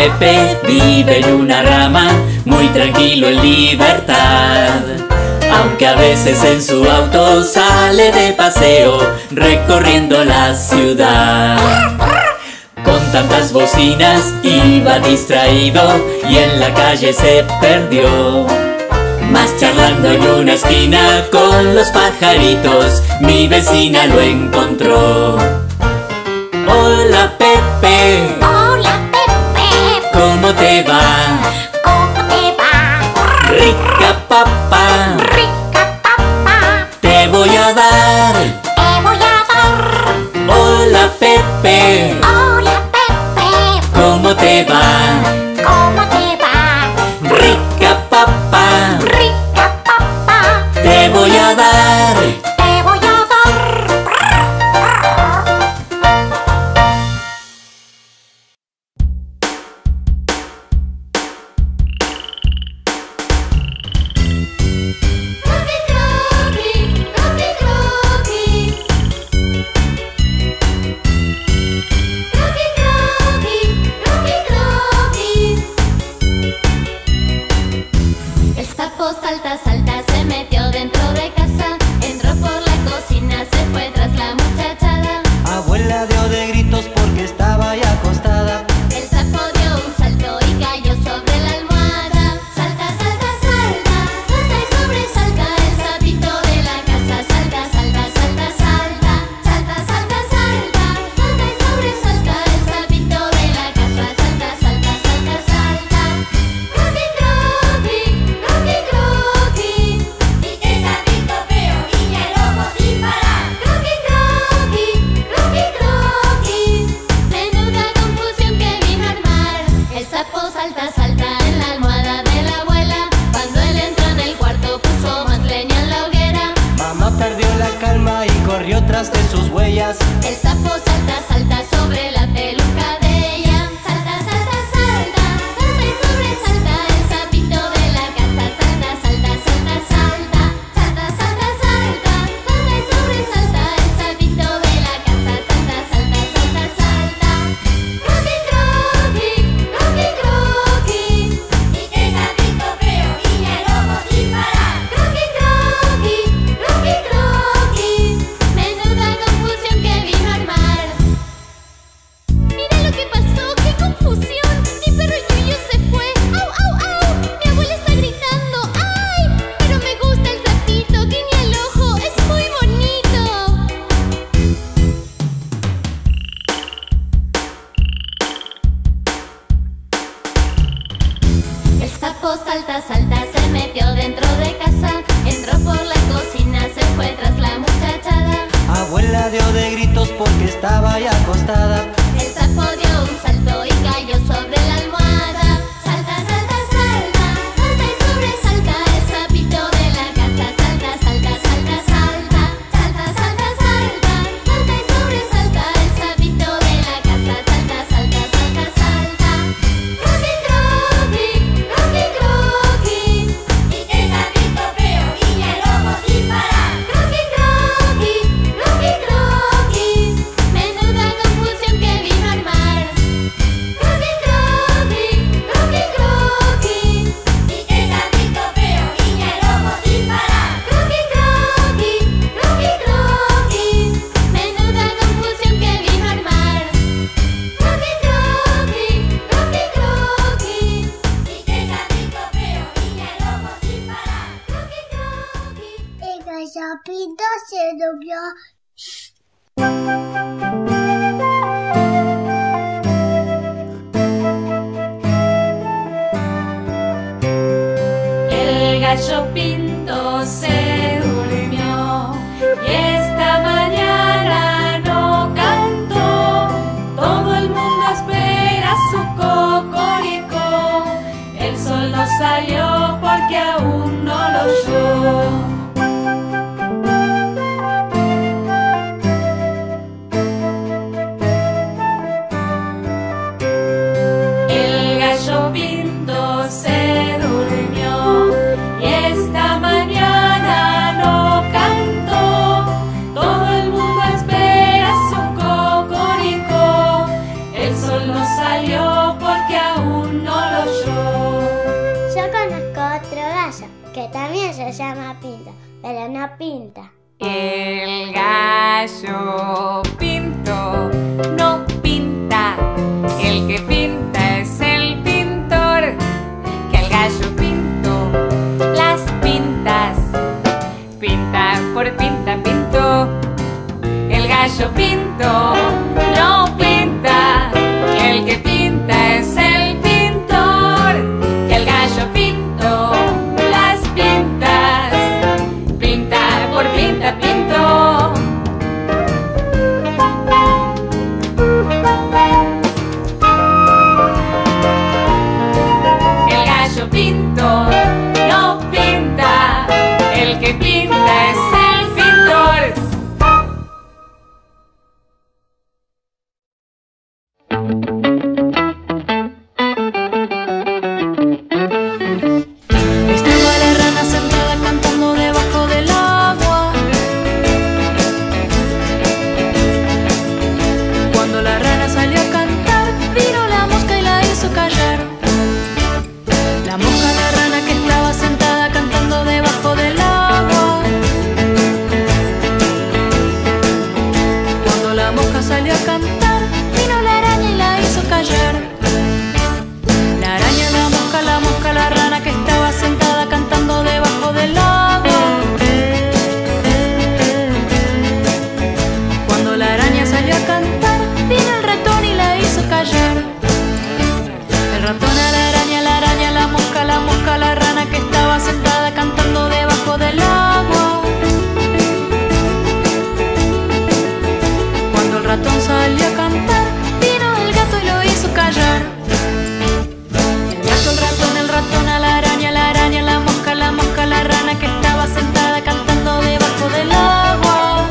Pepe vive en una rama, muy tranquilo en libertad. Aunque a veces en su auto sale de paseo, recorriendo la ciudad. Con tantas bocinas iba distraído y en la calle se perdió. Mas charlando en una esquina con los pajaritos, mi vecina lo encontró. Hola Pepe. Hola Pepe. ¿Cómo te va? ¿Cómo te va? Rica papa. Rica papa. Te voy a dar. Te voy a dar. Hola Pepe. Hola Pepe. ¿Cómo te va? ¿Cómo te va? Rica papa. Rica papa. Te voy a dar. Te voy a dar. El sapo salta, salta, se metió dentro de casa, entró por la cocina, se fue tras la muchachada. Abuela dio de gritos porque estaba ya acostada. El sapo dio un salto y cayó sobre la almohada. Salta, salta, salta, salta y sobresalta el sapito de la casa. Salta, salta, salta, salta, salta, salta, salta, salta y sobresalta el sapito de la casa. Salta, salta, salta, salta. Croqui, croqui, croqui, croqui. Y qué sapito feo, guiña el ojo sin parar. Croqui, croqui, croqui, croqui. Menuda confusión que vino a armar. El sapo salta, salta en la almohada de la abuela. Cuando él entró en el cuarto puso más leña en la hoguera. Mamá perdió la calma y corrió tras de sus huellas. El sapo salta, salta sobre la peluca de ella. Salta, salta, salta, salta y sobresalta el sapito de la casa. Salta, salta, salta, salta, salta, salta, salta, salta y sobresalta el sapito de la casa. Salta, salta, salta, salta. Croqui, croqui, croqui, croqui. Y qué sapito feo, guiña el ojo sin parar. Croqui, croqui, croqui, croqui. Menuda confusión que vino a armar. Mira lo que pasó, qué confusión. Mi perro Yuyu se fue. Au, au, au. Mi abuela está gritando. Ay, pero me gusta el sapito, guiña el ojo, es muy bonito. El sapo salta, salta, se metió dentro de casa, entró por la cocina, se fue tras la muchachada. Abuela dio de gritos porque estaba ya acostada. El sapo dio un salto y cayó sobre la almohada. Salta, salta, salta, salta y sobresalta el sapito de la casa. Salta, salta, salta, salta, salta, salta, salta, salta y sobresalta el sapito de la casa. Salta, salta, salta, salta. Croqui, croqui, croqui, croqui. Y qué sapito feo, guiña el ojo sin parar. Croqui, croqui, croqui, croqui. Menuda confusión que vino a armar. Croqui, croqui, croqui, croqui. Y qué sapito feo, guiña el ojo sin parar. Croqui, croqui, croqui, croqui. Menuda confusión que vino a armar. Croqui, croqui, croqui, croqui. Y qué sapito feo, guiña el ojo sin parar. Croqui, croqui. El sapito se durmió. El gallo pinto se durmió y esta mañana no cantó. Todo el mundo espera su cocorico. El sol no salió porque aún no lo oyó. El gallo pinto se durmió y esta se llama Pinto, pero no pinta. El gallo Pinto no pinta, el que pinta es el pintor. Que al gallo Pinto las pintas, pinta por pinta pintó. El gallo Pinto no pinta, el que pinta es el pintor. Que el gallo Pinto las pintas, pinta por pinta pintó. El gallo Pinto no pinta, el que pinta es el pintor. Estaba la rana sentada cantando debajo del agua. Cuando la rana salió a cantar, vino la mosca y la hizo callar. La mosca, la rana que estaba sentada cantando debajo del agua. Cuando la mosca salió a cantar, vino la araña y la hizo callar. La araña, la mosca, la mosca, la rana que estaba sentada cantando debajo del agua. Cuando la araña salió a cantar, vino el ratón y la hizo callar. El ratón a la araña, la araña, la mosca, la mosca, la rana que estaba sentada cantando debajo del agua. Cuando el ratón salió a cantar, vino el gato y lo hizo callar. El gato, el ratón, el ratón a la araña, la araña, la mosca, la mosca, la rana que estaba sentada cantando debajo del agua.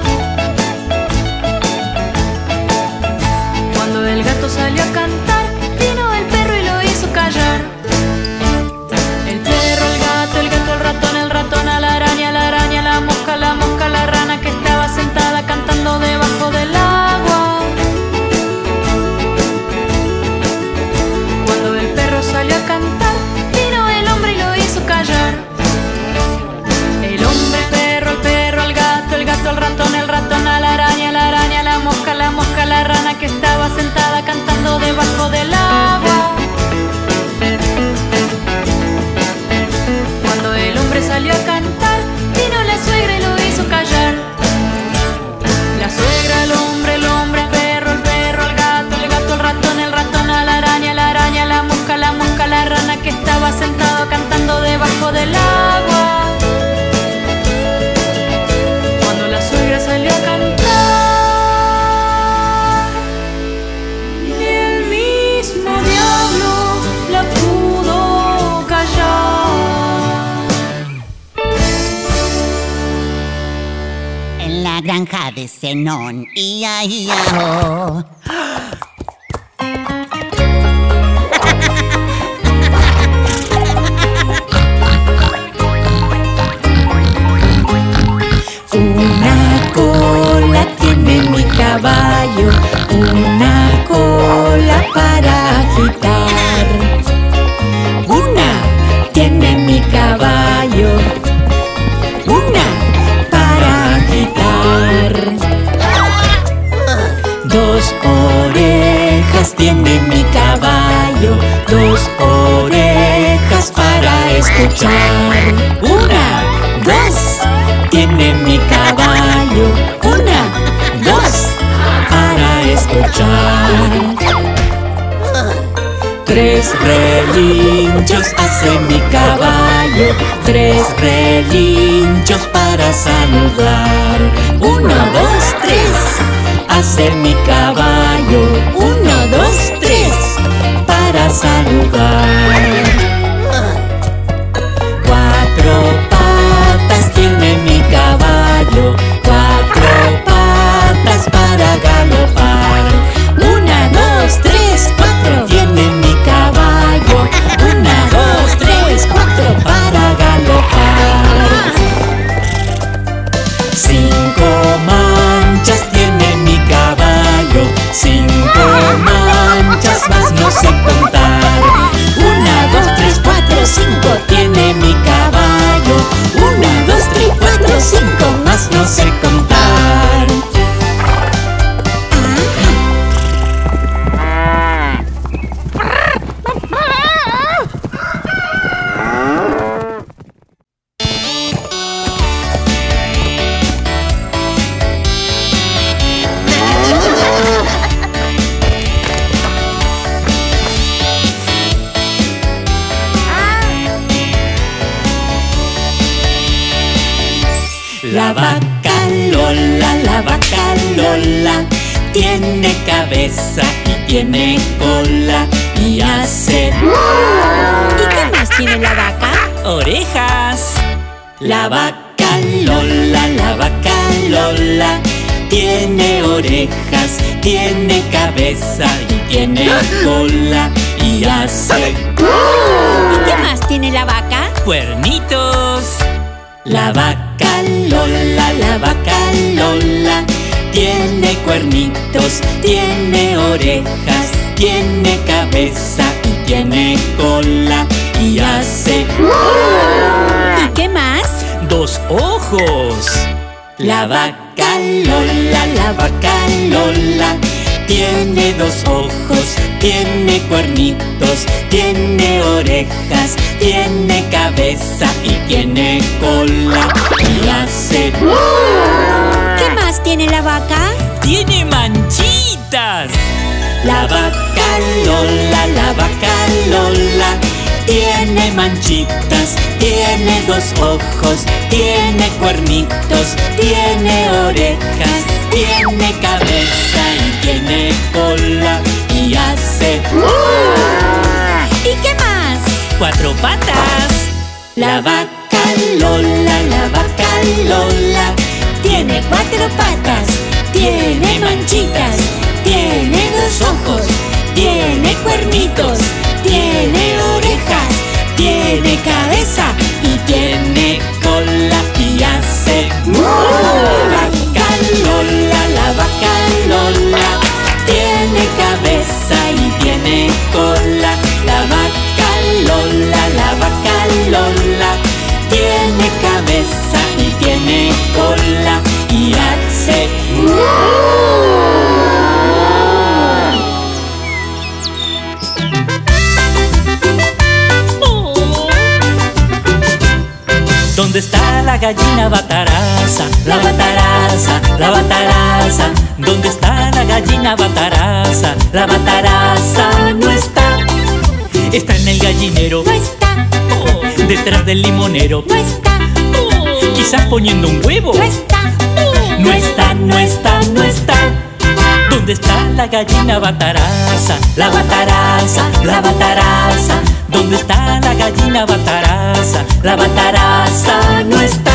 Cuando el gato salió a cantar, vino el perro y lo hizo callar. El perro, el gato, el gato, el ratón, el ratón a la araña, la araña, la mosca, la mosca, la rana que estaba sentada cantando debajo del agua. Cuando el perro salió a cantar, vino el hombre y lo hizo callar. El hombre, el perro, el perro, el gato, el gato, el ratón, el ratón a la araña, la araña, la mosca, la mosca, la rana que estaba sentada cantando debajo del agua. Cuando el hombre salió a cantar, vino la suegra y lo hizo callar. La suegra, el hombre, el hombre, el perro, el perro, el gato, el gato, el ratón, el ratón a la araña, la araña, la mosca, la mosca, la rana que estaba sentado cantando debajo del agua. Cuando la suegra salió a cantar, y el mismo diablo la pudo callar. En la granja de Zenón, ia, ia, oh. Una cola tiene mi caballo, una cola para agitar. Una tiene mi caballo, una para agitar. Dos orejas tiene mi caballo, dos orejas para escuchar. Una, dos, tiene mi caballo, una, dos, para escuchar. Tres relinchos hace mi caballo, tres relinchos para saludar. Uno, dos, tres, hace mi caballo, uno, dos, tres, para saludar. Cuatro patas tiene mi caballo, cuatro patas para galopar. Una, dos, tres, cuatro, tiene mi caballo. Una, dos, tres, cuatro, para galopar. Cinco manchas tiene mi caballo, vaca Lola, la vaca Lola tiene cabeza y tiene cola y hace... ¿Y qué más tiene la vaca? Orejas. La vaca Lola, la vaca Lola tiene orejas, tiene cabeza y tiene cola y hace... ¿Y qué más tiene la vaca? Cuernitos. La vaca Lola, la vaca Lola tiene cuernitos, tiene orejas, tiene cabeza y tiene cola y hace... ¿Y qué más? Dos ojos. La vaca Lola, la vaca Lola tiene dos ojos, tiene cuernitos, tiene orejas, tiene cabeza y tiene cola y hace... ¿Qué más tiene la vaca? ¡Tiene manchitas! La vaca Lola, la vaca Lola tiene manchitas, tiene dos ojos, tiene cuernitos, tiene orejas, tiene cabeza y tiene cola y hace... ¿Y qué más? Cuatro patas. La vaca Lola, la vaca Lola tiene cuatro patas, tiene manchitas, tiene dos ojos, tiene cuernitos, tiene orejas, tiene cabeza y tiene cola y hace... La vaca Lola, la vaca Lola tiene cabeza y tiene cola. La vaca Lola, la vaca Lola tiene cabeza y tiene cola y hace... ¿Dónde está la gallina bataraza? La bataraza, la bataraza. ¿Dónde está la gallina bataraza? La bataraza no está. Está en el gallinero. No está. Oh, detrás del limonero. No está. Oh, quizás poniendo un huevo. No está. Oh, no está, no está, no está. ¿Dónde está la gallina bataraza? La bataraza, la bataraza. ¿Dónde está la gallina bataraza? La bataraza no está.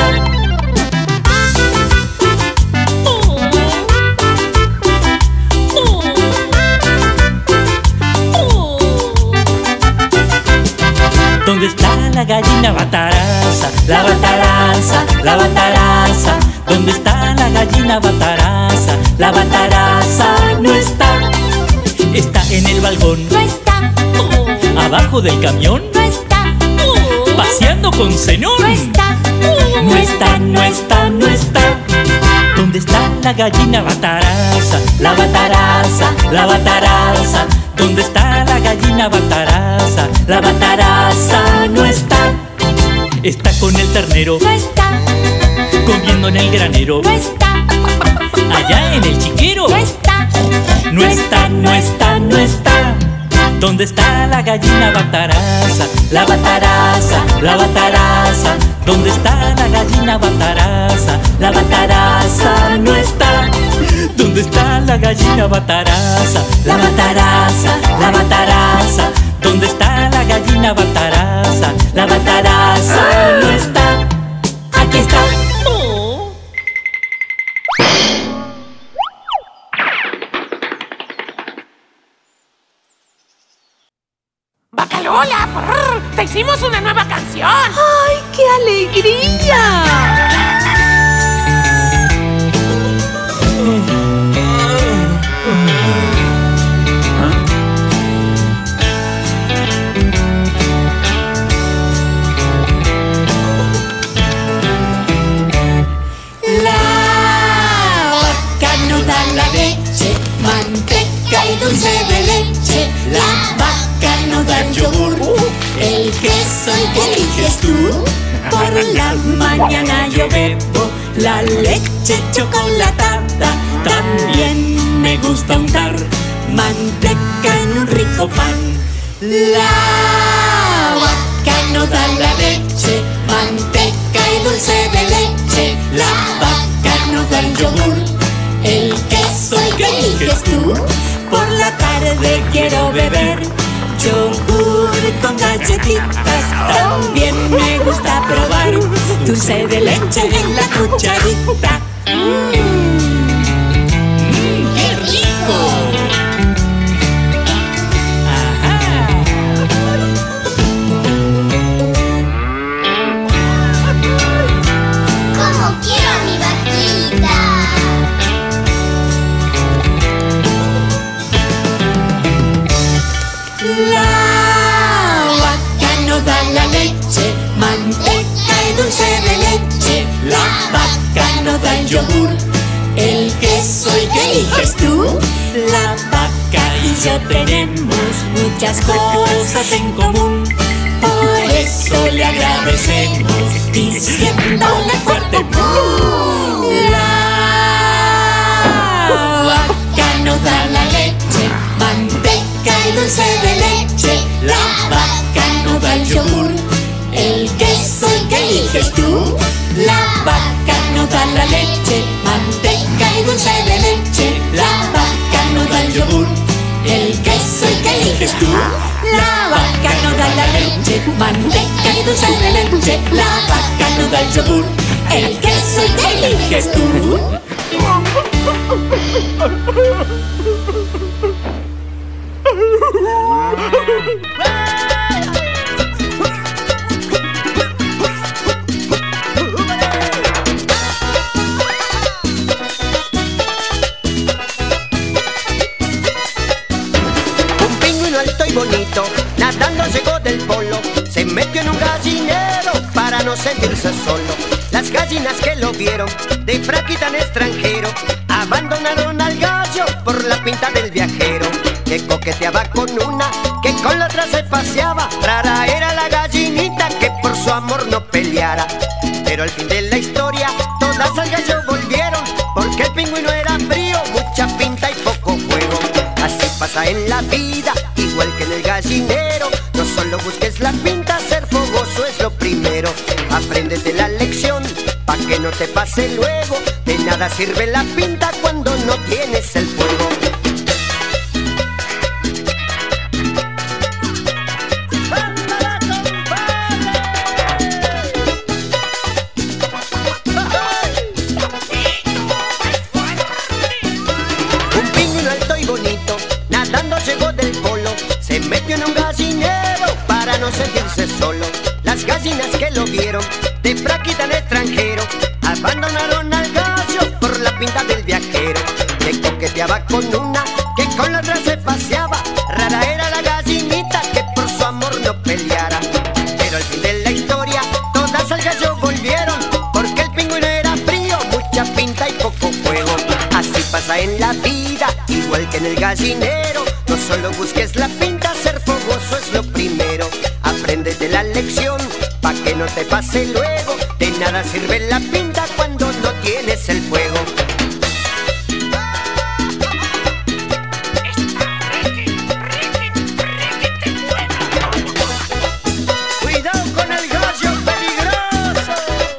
¿Dónde está la gallina bataraza? La bataraza, la bataraza. ¿Dónde está la gallina bataraza? La bataraza no está. Está en el balcón. No está. Oh, abajo del camión. No está. Oh, paseando con Zenón. No está. Oh, no está, no está, no está. ¿Dónde está la gallina bataraza? La bataraza, la bataraza. ¿Dónde está la gallina bataraza? La bataraza no está. Está con el ternero. No está. Comiendo en el granero. No está. Allá en el chiquero. No está. No está, no está, no está. ¿Dónde está la gallina bataraza? La bataraza, la bataraza. ¿Dónde está la gallina bataraza? La bataraza no está. ¿Dónde está la gallina bataraza? La bataraza, la bataraza. ¿Dónde está la gallina bataraza? La bataraza no está. Aquí está. Oh. ¡Vaca Lola! Brr, ¡te hicimos una nueva canción! ¡Ay, qué alegría! Manteca y dulce de leche, la vaca no da yogur. El queso el que eliges tú. Por la mañana yo bebo la leche chocolatada. También me gusta untar manteca en un rico pan. La vaca no da la leche, manteca y dulce de leche. La vaca no da el yogur, el queso que eliges tú. Por la tarde quiero beber yogur con galletitas. También me gusta probar dulce de leche en la cucharita. ¡Mmm! ¡Qué rico! La leche, manteca y dulce de leche. La vaca no da el yogur, el queso y que eliges tú. La vaca y yo tenemos muchas cosas en común. Por eso le agradecemos diciéndole fuerte ¡bú! La vaca no da la leche, manteca y dulce de leche. La vaca no da el yogur, el queso y que eliges tú. La vaca no da la leche, manteca y dulce de leche. La vaca no da el yogur, el queso y que eliges tú. La vaca no da la leche, manteca y dulce de leche. La vaca no da el yogur, el queso y que eliges tú. Bonito, nadando llegó del polo, se metió en un gallinero para no sentirse solo. Las gallinas que lo vieron de fraqui tan extranjero abandonaron al gallo por la pinta del viajero, que coqueteaba con una, que con la otra se paseaba. Rara era la gallinita que por su amor no peleara, pero al fin de la historia todas al gallo volvieron, porque el pingüino era frío, mucha pinta y poco juego. Así pasa en la vida, igual que en el gallinero. No solo busques la pinta, ser fogoso es lo primero. Apréndete la lección, pa' que no te pase luego. De nada sirve la pinta cuando no tienes el fuego. Un pingüino alto y bonito, nadando llegó del polo, se metió en un gallinero para no sentirse solo. Las gallinas que lo vieron de fraqui tan extranjero abandonaron al gallo por la pinta del viajero, que coqueteaba con una, que con la otra se paseaba. Rara era la gallinita que por su amor no peleara, pero al fin de la historia todas al gallo volvieron, porque el pingüino era frío, mucha pinta y poco fuego. Así pasa en la vida, igual que en el gallinero. No solo busques la pinta, ser fogoso es lo primero. Apréndete la lección, pa' que no te pase luego. De nada sirve la pinta cuando no tienes el fuego. Cuidado con el gallo peligroso.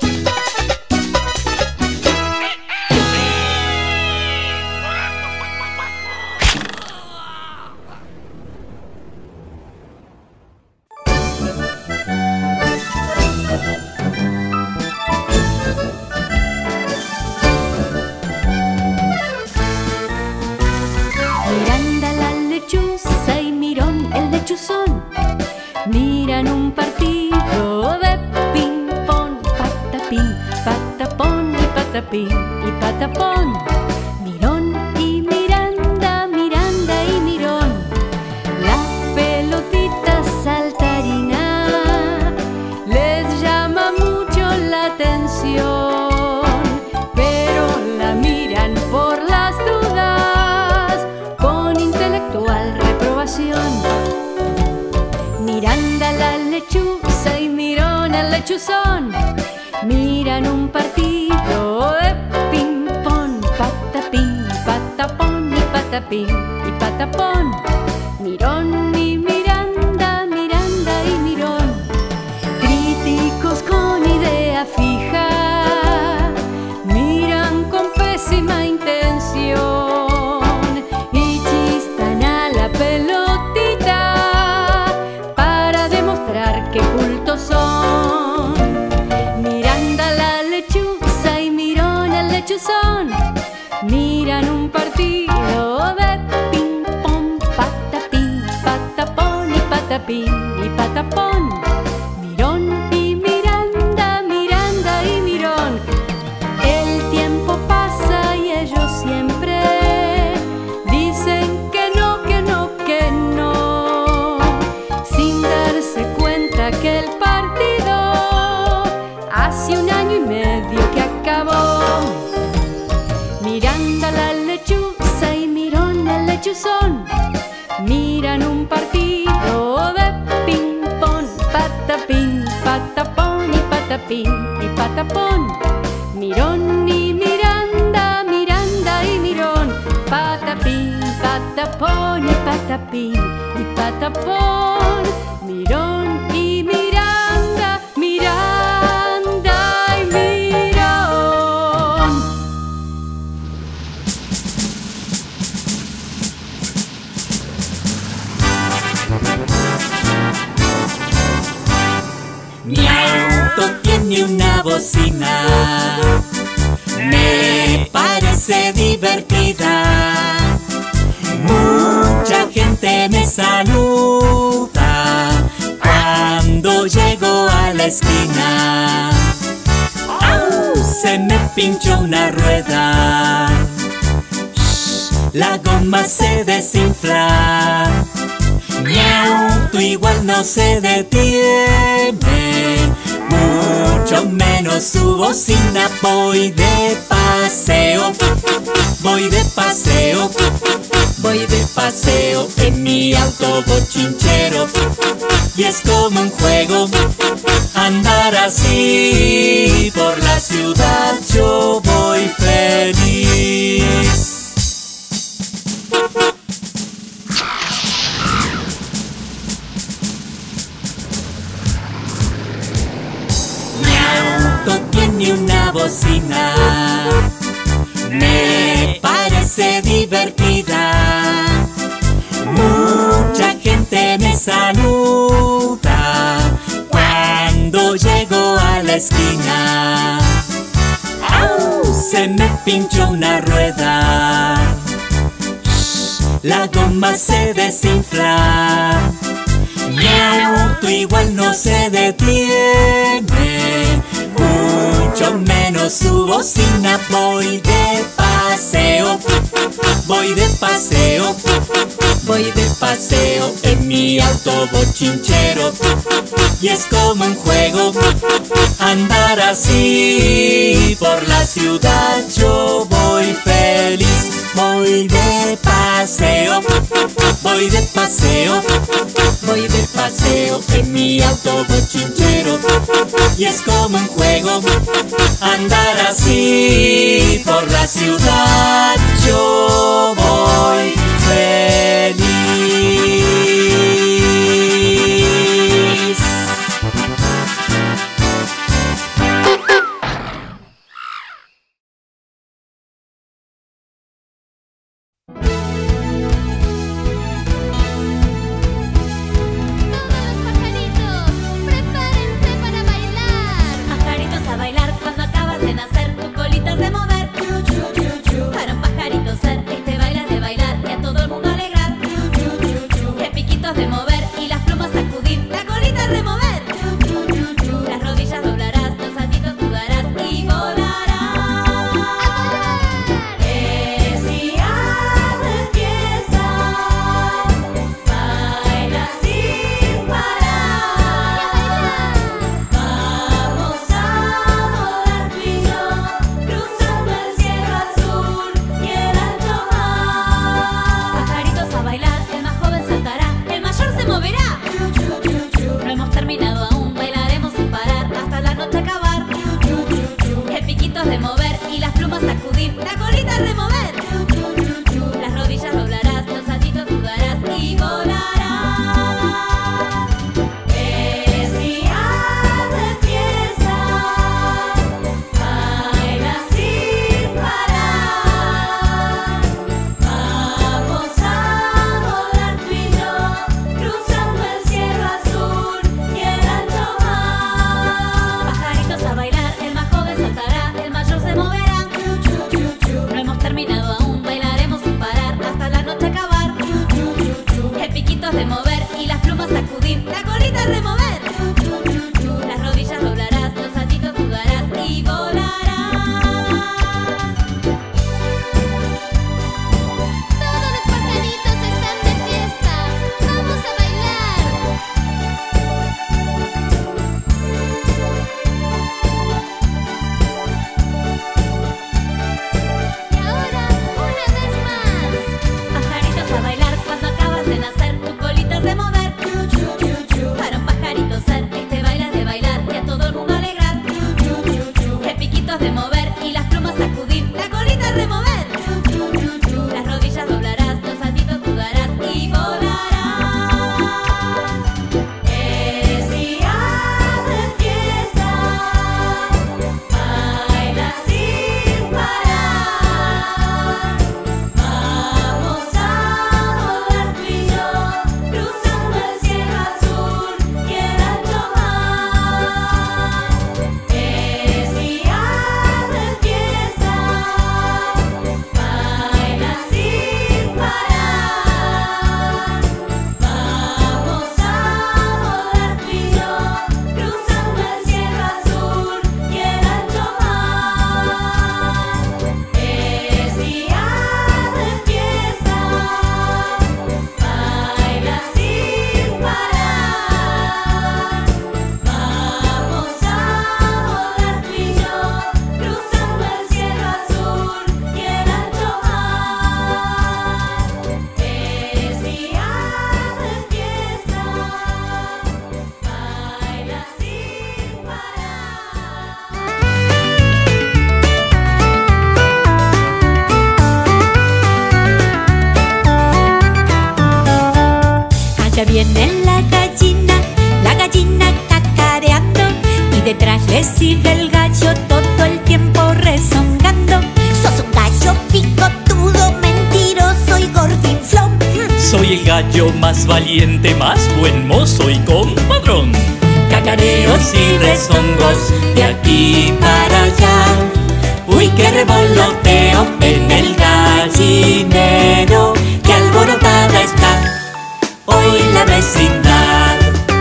Miran un partido de ping-pong, patapín, patapón y patapín y patapón. Mirón y Miranda, Miranda y Mirón. La pelotita saltarina les llama mucho la atención, pero la miran por las dudas con intelectual reprobación. Miranda la lechuza y Mirón el lechuzón miran un partido de ping-pong, patapín, patapón y patapín y patapón. Mirón y Miranda, Miranda y Mirón, críticos con idea fija, miran un partido de ping pong, patapín, patapón y patapín y patapón. Mirón y Miranda, Miranda y Mirón. El tiempo pasa y ellos siempre dicen que no, que no, que no, sin darse cuenta que el partido hace un año y medio que acabó. Miranda la lechuza y Mirón el lechuzón miran un partido de ping pong, patapín, patapón y patapín y patapón. Mirón y Miranda, Miranda y Mirón, patapín, patapón y patapín y patapón. Mirón y Miranda, Miranda y Mirón. Mi auto tiene una bocina, me parece divertida. Mucha gente me saluda cuando llego a la esquina. ¡Au! Se me pinchó una rueda, Shh, la goma se desinfla. Mi auto igual no se detiene, mucho menos su bocina. Voy de paseo, voy de paseo, voy de paseo en mi auto bochinchero. Y es como un juego andar así por la ciudad. Yo voy feliz. Tiene una bocina, me parece divertida. Mucha gente me saluda cuando llego a la esquina. ¡Au! Se me pinchó una rueda, Shh, la goma se desinfla. Mi auto igual no se detiene, mucho menos su bocina. Voy de paseo, voy de paseo, voy de paseo en mi auto bochinchero. Y es como un juego andar así por la ciudad. Yo voy feliz, voy de paseo, voy de paseo, voy de paseo en mi auto bochinchero. Y es como un juego andar así por la ciudad. Yo voy feliz. Para un pajarito ser allá viene la gallina, la gallina cacareando, y detrás le sigue el gallo todo el tiempo rezongando. Sos un gallo picotudo, mentiroso y gordinflón. Soy el gallo más valiente, más buen mozo y compadrón. Cacareos y rezongos de aquí para allá. Uy, qué revoloteo en el gallinero, que alborotada está hoy la vecindad.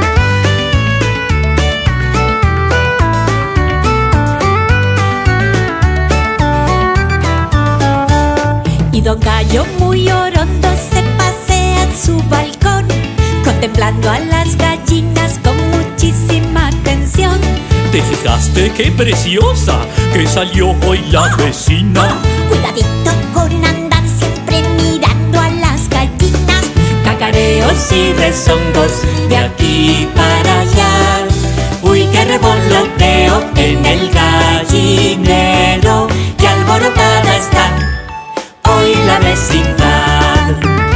Y don Gallo muy orondo se pasea en su balcón, contemplando a las gallinas con muchísima atención. ¿Te fijaste qué preciosa que salió hoy la vecina? Cuidadito con andar siempre mirando a las gallinas. Cacareos y rezongos de aquí para allá. Uy, qué revoloteo en el gallinero, que alborotada está hoy la vecindad.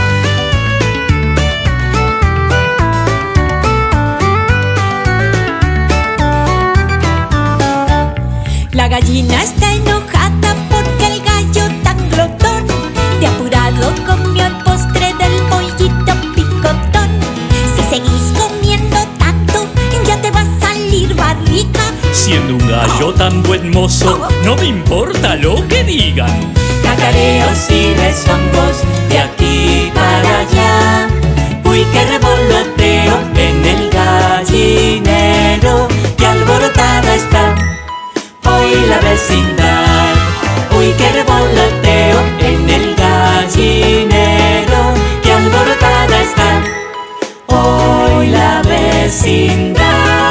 La gallina está enojada porque el gallo tan glotón de apurado comió el postre del pollito picotón. Si seguís comiendo tanto, ya te va a salir barriga. Siendo un gallo tan buen mozo, no me importa lo que digan. Cacareos y rezongos de aquí para allá. Uy, qué revoloteo en el gallinero, que alborotada está hoy la vecindad. Uy, qué revoloteo en el gallinero, que alborotada está hoy la vecindad.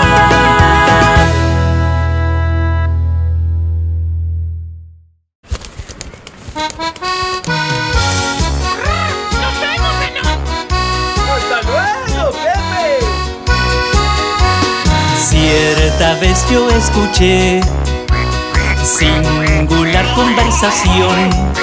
¡Nos vemos, señor! ¡Hasta luego, Pepe! Cierta vez yo escuché singular conversación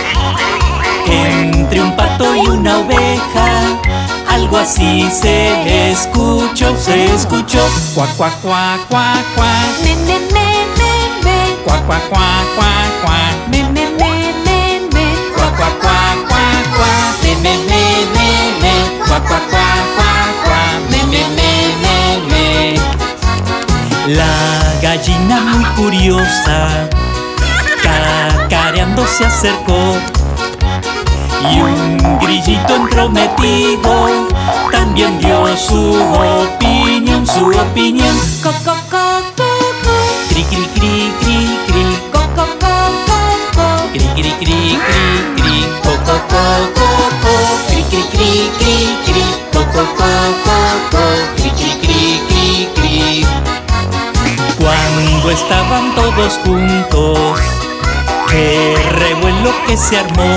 entre un pato y una oveja. Algo así se escuchó, se escuchó. Cuac, cuac, cuac, cuac, cuac. Me, me, me, me, me. Cuac, cuac, cuac, cuac, cuac. Me, me, me, me, me. Cuac, cuac, cuac, cuac, cuac. Me, me, me, me, me. Cuac, cuac, cuac, cuac, cuac. Me, me, me, me, me. La gallina muy curiosa cacareando se acercó, y un grillito entrometido también dio su opinión, su opinión. Co, co, co, co, co. Cri, cri, cri, cri, cri. Co, co, co, co, co. Cri, cri, cri, cri, cri. Co, co, co, co, co. Cri, cri, cri, cri, cri. Co, co, co, co, co. Cri, cri, cri, cri, cri. Cuando estaban todos juntos, qué revuelo que se armó.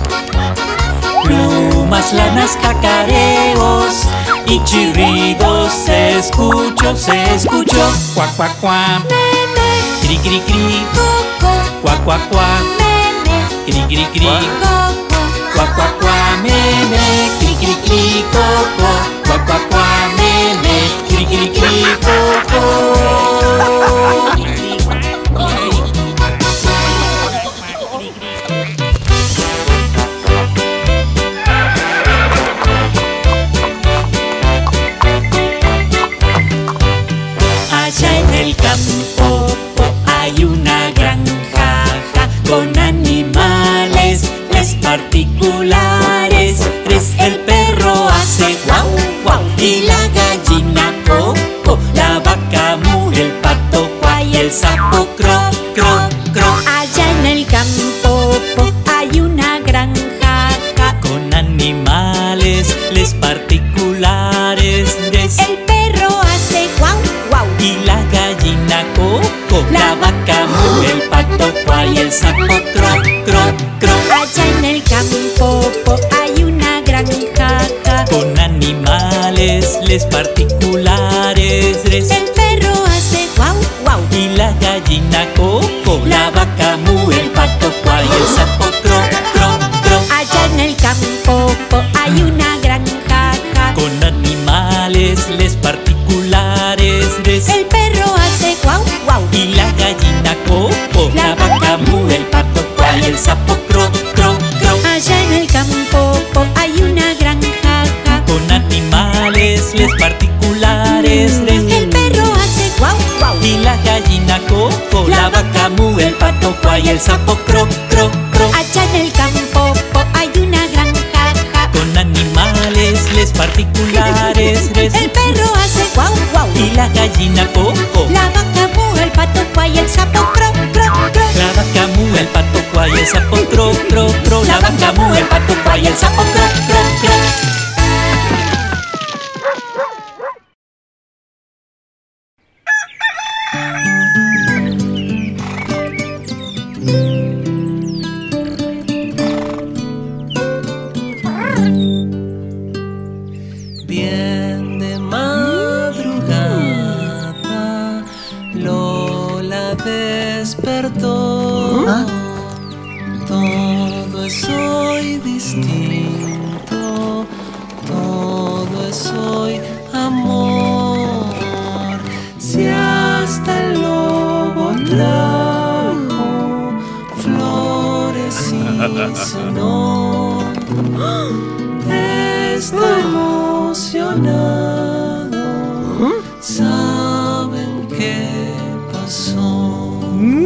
Plumas, lanas, cacareos y chirridos se escuchó, se escuchó. Cuac, cuac, cuac. Cri, cri, cri. Cuac, cuac, cuac. Cri, cri, cri. Cuac, cuac, cuac. Meme. Cri, cri, cri. Coco. Cuac, cuac, cuac. Meme. Cri, cri, cri. Coco. Allá en el campo hay una granja con animales les particulares. El perro hace guau guau y la gallina oh oh, la vaca mu, el pato cuá y el sapo cro cro cro. Allá en el campo hay una granja con animales les particulares. El perro hace guau guau y la gallina coco, la vaca mu, el pato cuá y el sapo cro cro cro. Allá en el campo hay una granja con animales les particulares. El perro hace guau guau y la gallina coco, la vaca mu, el pato cuá y el sapo cro cro cro. Allá en el campo hay una granja con animales La vaca mu, el pato cuá y el sapo cro, cro, cro. Allá en el campo po, hay una granja ja, con animales les particulares. Les. El perro hace guau guau y la gallina coco. La vaca mu, el pato cuá y el sapo cro, cro, cro. Allá en el campo po, hay una granja ja, con animales les particulares. Les. El perro hace guau guau y la gallina coco. La vaca mu, el pato cuá y el sapo cro, cro, cro. La vaca mu, el pato cuá y el sapo cro, cro, cro. La vaca mu, el pato cuá y el sapo cro, cro, cro. Bien de madrugada, Lola despertó. ¿Ah? Todo es hoy distinto, todo es hoy amor. Si hasta el lobo trajo flores y cenó, está emocionado. ¿Saben qué pasó?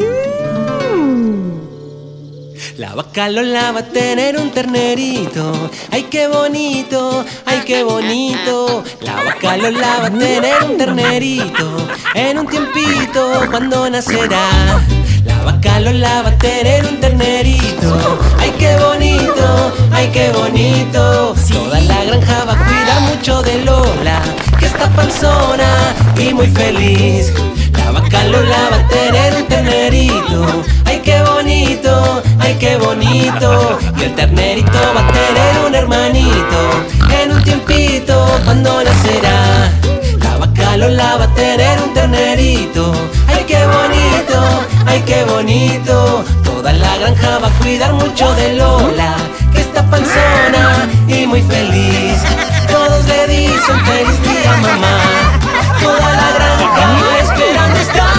La vaca Lola va a tener un ternerito. Ay, qué bonito, ay, qué bonito. La vaca Lola va a tener un ternerito. En un tiempito, cuando nacerá. La vaca Lola va a tener un ternerito. Ay, qué bonito, ay, qué bonito. Toda la granja va a cuidar mucho de Lola, que está panzona y muy feliz. La vaca Lola va a tener un ternerito. Ay, qué bonito, ay, qué bonito. Y el ternerito va a tener un hermanito. En un tiempito, cuando nacerá. La vaca Lola va a tener un ternerito. Ay, qué bonito, ay, qué bonito. Toda la granja va a cuidar mucho de Lola, que está panzona y muy feliz. Todos le dicen feliz día, mamá. Toda la granja esperando está.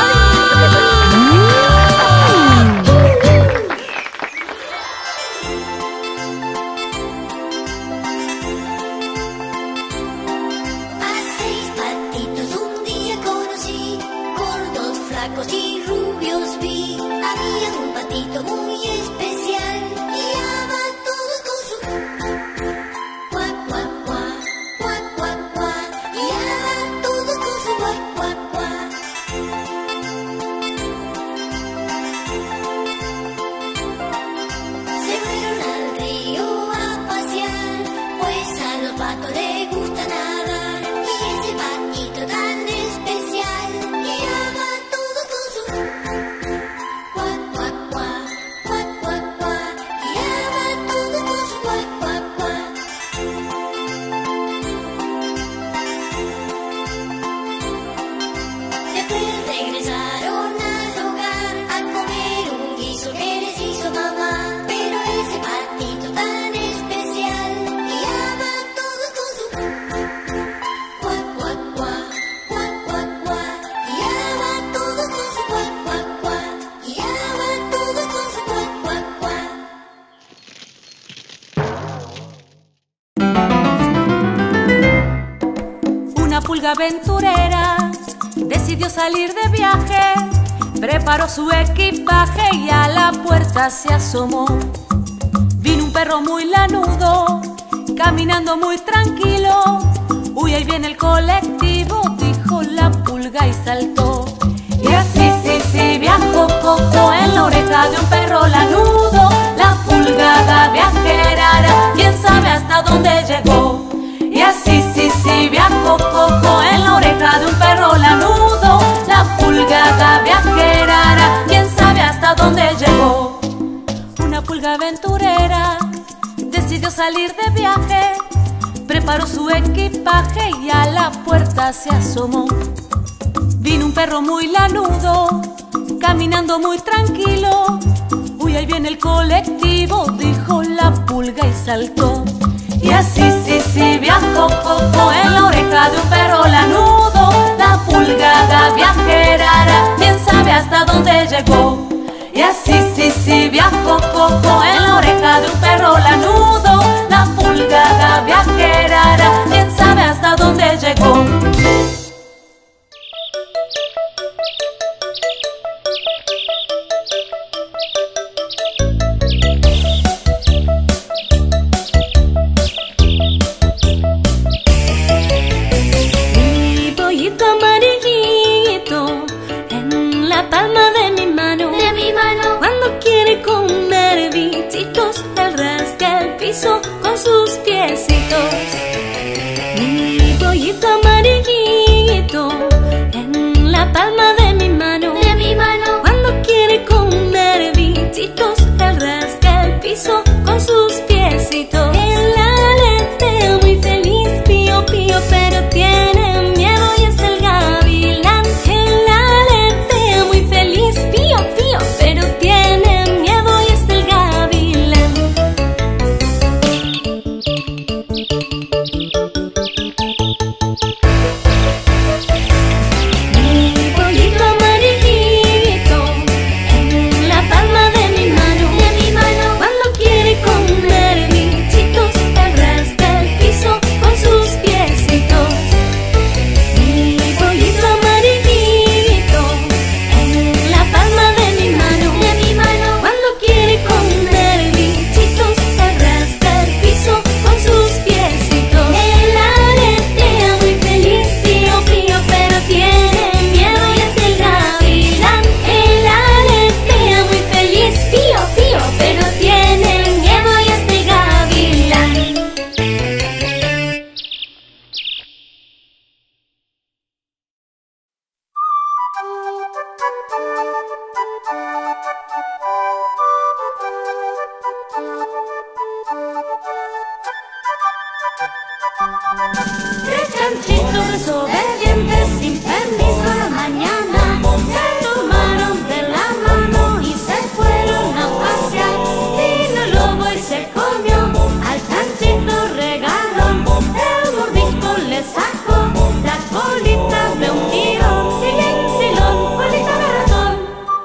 A seis patitos un día conocí, gordos, flacos y rubios vi. Había un patito muy especial, guiaba a todos con su cuac, cuac, cuac, cuac, cuac, cuac. Guiaba a todos con su cuac, cuac, cuac. Se fueron al río a pasear, pues a los patos les gusta nadar. Y ese patito tan especial guiaba a todos con su cuac, cuac, cuac, cuac, cuac, cuac. Guiaba a todos con su cuac, cuac, cuac. Después regresaron al hogar a comer un guiso que les hizo mamá. Pero ese patito tan especial guiaba a todos con su cuac, cuac, cuac, cuac, cuac, cuac. Guiaba a todos con su cuac, cuac, cuac. Guiaba a todos con su cuac, cuac, cuac. Una pulga aventurera decidió salir de viaje, preparó su equipaje y a la puerta se asomó. Vino un perro muy lanudo, caminando muy tranquilo. Uy, ahí viene el colectivo, dijo la pulga y saltó. Y así, sí, sí, viajó Coco en la oreja de un perro lanudo. La pulgada viajera, quién sabe hasta dónde llegó. Y así, sí, sí, viajó Coco en la oreja de un perro lanudo. La pulgada viajera, quién sabe hasta dónde llegó. Una pulga aventurera decidió salir de viaje, preparó su equipaje y a la puerta se asomó. Vino un perro muy lanudo, caminando muy tranquilo. Uy, ahí viene el colectivo, dijo la pulga y saltó. Y así, sí, sí, viajó Coco en la oreja de un perro lanudo. La pulgada viajera, quién sabe hasta dónde llegó. Y así, sí, sí, viajo cojo en la oreja de un perro lanudo. La pulgada viajera, quién sabe hasta dónde llegó. Mi pollito amarillito en la palma de mi mano, de mi mano. Cuando quiere comer bichitos, él rasca el piso con sus piecitos. Mi pollito amarillito en la palma de mi mano, de mi mano. Cuando quiere comer bichitos, él rasca el piso con sus piecitos. Él aletea muy feliz, pío, pío, pero tiene miedo y es el gavilán. Él aletea muy feliz, pío, pío, pero tiene miedo y es el gavilán. Mi pollito amarillito en la palma de mi mano, de mi mano. Cuando quiere comer bichitos, él rasca el piso con sus piecitos. Mi pollito amarillito en la palma de mi mano, de mi mano. Cuando quiere comer bichitos, él rasca el piso con sus piecitos. Él aletea muy feliz, pío, pío, pero tiene miedo y es el gavilán. Él aletea muy feliz, pío, pío, pero tiene miedo y es el gavilán. Tres chanchitos desobedientes sin permiso a la mañana se tomaron de la mano y se fueron a pasear. Vino el lobo y se comió al chanchito regalón. El mordisco le sacó la colita de un tirón. Tilín, tilón, colita de ratón.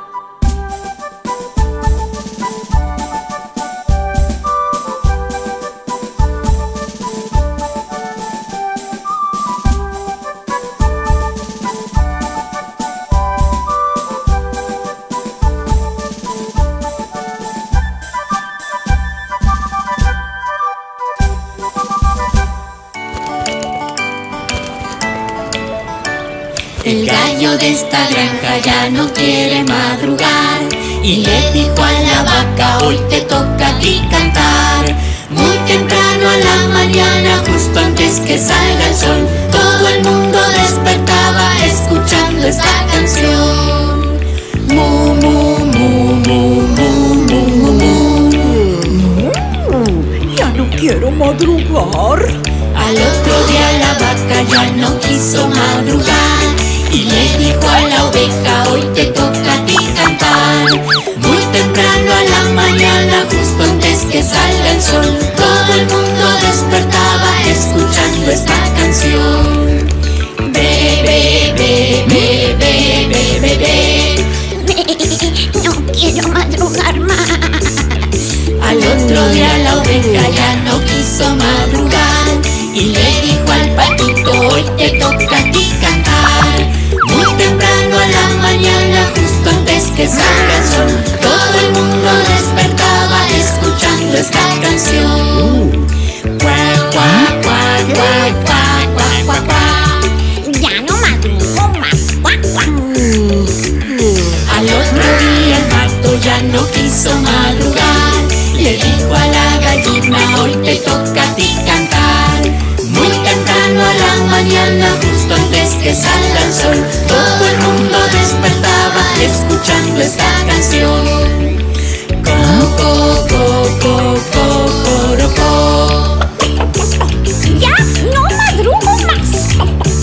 El gallo de esta granja ya no quiere madrugar y le dijo a la vaca: hoy te toca a ti cantar. Muy temprano a la mañana, justo antes que salga el sol, todo el mundo despertaba escuchando esta canción. Mu, mu, mu, mu, mu, mu, mu. Ya no quiero madrugar. Al otro día la vaca ya no quiso madrugar y le dijo a la oveja: hoy te toca a ti cantar. Muy temprano a la mañana, justo antes que salga el sol, todo el mundo despertaba escuchando esta canción. Be, be, be, be, be, be, be, be. No quiero madrugar más. Al otro día la oveja ya no quiso madrugar y le dijo al patito: hoy te toca a ti cantar. Muy temprano a la mañana, justo antes que salga el sol, todo el mundo despertaba escuchando esta canción. Cuac, cuac, cuac, cuac, cuac, cuac, cuac, cuac. Ya no madrugo más. Cuac, cuac. Al otro día el pato ya no quiso madrugar, le dijo a la gallina: hoy te toca a ti cantar. Muy temprano a la mañana, justo antes que salga el sol, todo el mundo despertaba escuchando esta canción. Co, co, co, co, co, coro, co. Ya no madrugo más.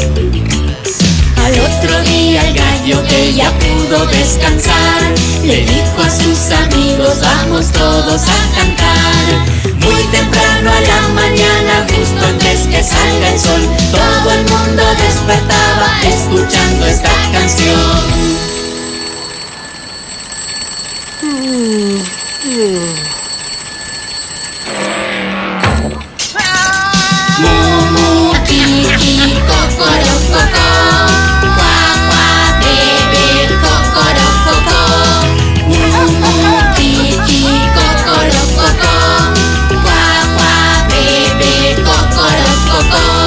Al otro día el gallo, que ya pudo descansar, le dijo a sus amigos: vamos todos a cantar. Muy temprano a la mañana, justo antes que salga el sol, todo el mundo despertaba escuchando esta canción. Mu, kiki, cocorococó. Cuac, cuac, bebé, cocorococó. Mu, kiki, cocorococó. Cuac, cuac, bebé, cocorococó.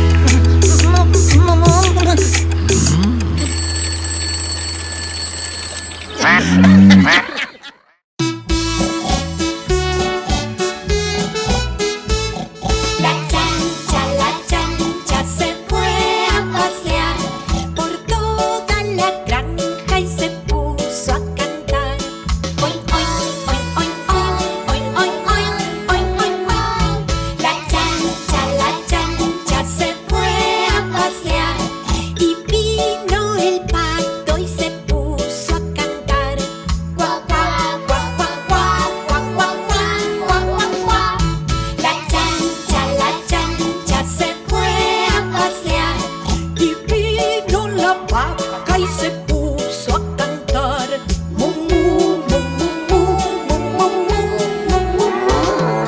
La chancha, la chancha se fue a pasear por toda la granja y se puso a cantar. Oin, oin, oin, oin, oin, oin, oin, oin, oin, oin, oin. La chancha, la chancha se fue a pasear y vino el pato y se puso a cantar. Guau, guau, guau, guau, guau, guau, guau, guau, guau, guau. La chancha, la chancha se fue a pasear y vino la vaca y se puso a cantar. Mu, mu, mu, mu, mu, mu, mu, mu, mu, mu.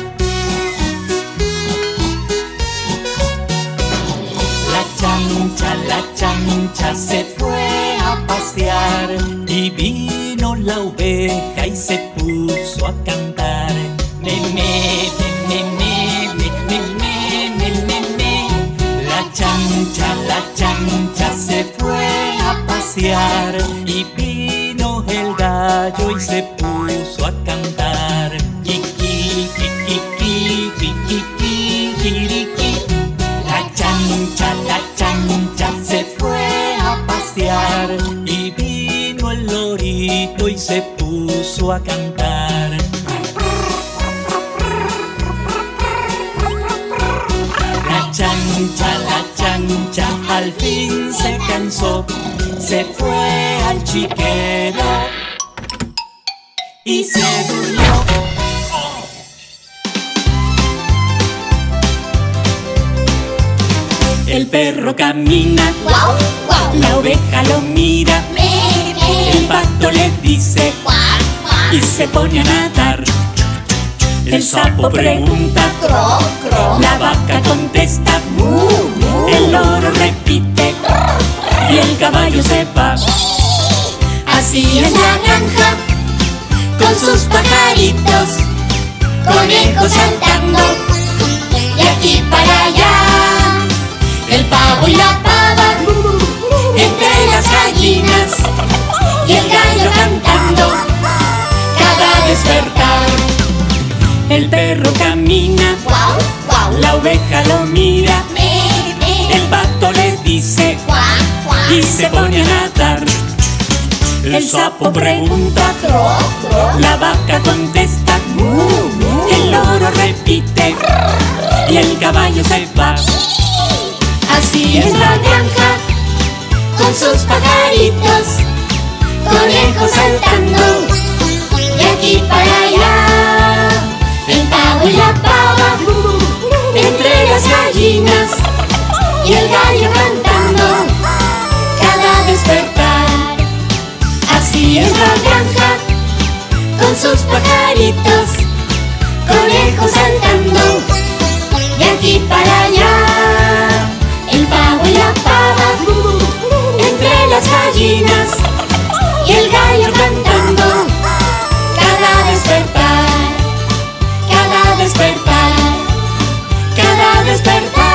La chancha, la chancha se fue a pasear y vino la oveja y se puso a cantar. Me, me, me, me, me, me, me, me, me, me. La chancha, la chancha se fue a pasear y vino el gallo y se puso a cantar. Kiki, kiki, kiki, kiki, kiki. La chancha, la chancha se fue a pasear y vino el lorito y se puso a cantar. La chancha, la chancha al fin se cansó, se fue al chiquero y se durmió. El perro camina, Guau, guau, la oveja lo mira, me, me. el pato le dice Cuac, cuac, y se pone a nadar. El sapo pregunta, cro, cro. la vaca contesta, Mu, mu. el loro repite y el caballo se va. Así es la granja, con sus pajaritos, conejos saltando, de aquí para allá. El pavo y la pava, entre las gallinas, y el gallo cantando, cada despertar. El perro camina, Guau, guau, la oveja lo mira, me, me. el pato le dice Cuac, cuac, y se pone a nadar. El sapo pregunta, cro, cro. la vaca contesta, Mu, mu. el loro repite y el caballo se va. Así es la granja, con sus pajaritos, conejos saltando, de aquí para allá. El pavo y la pava, entre las gallinas, y el gallo cantando, cada despertar. Así es la granja, con sus pajaritos, conejos saltando, de aquí para allá. El pavo y la pava, entre las gallinas, y el gallo cantando, cada despertar, cada despertar, cada despertar.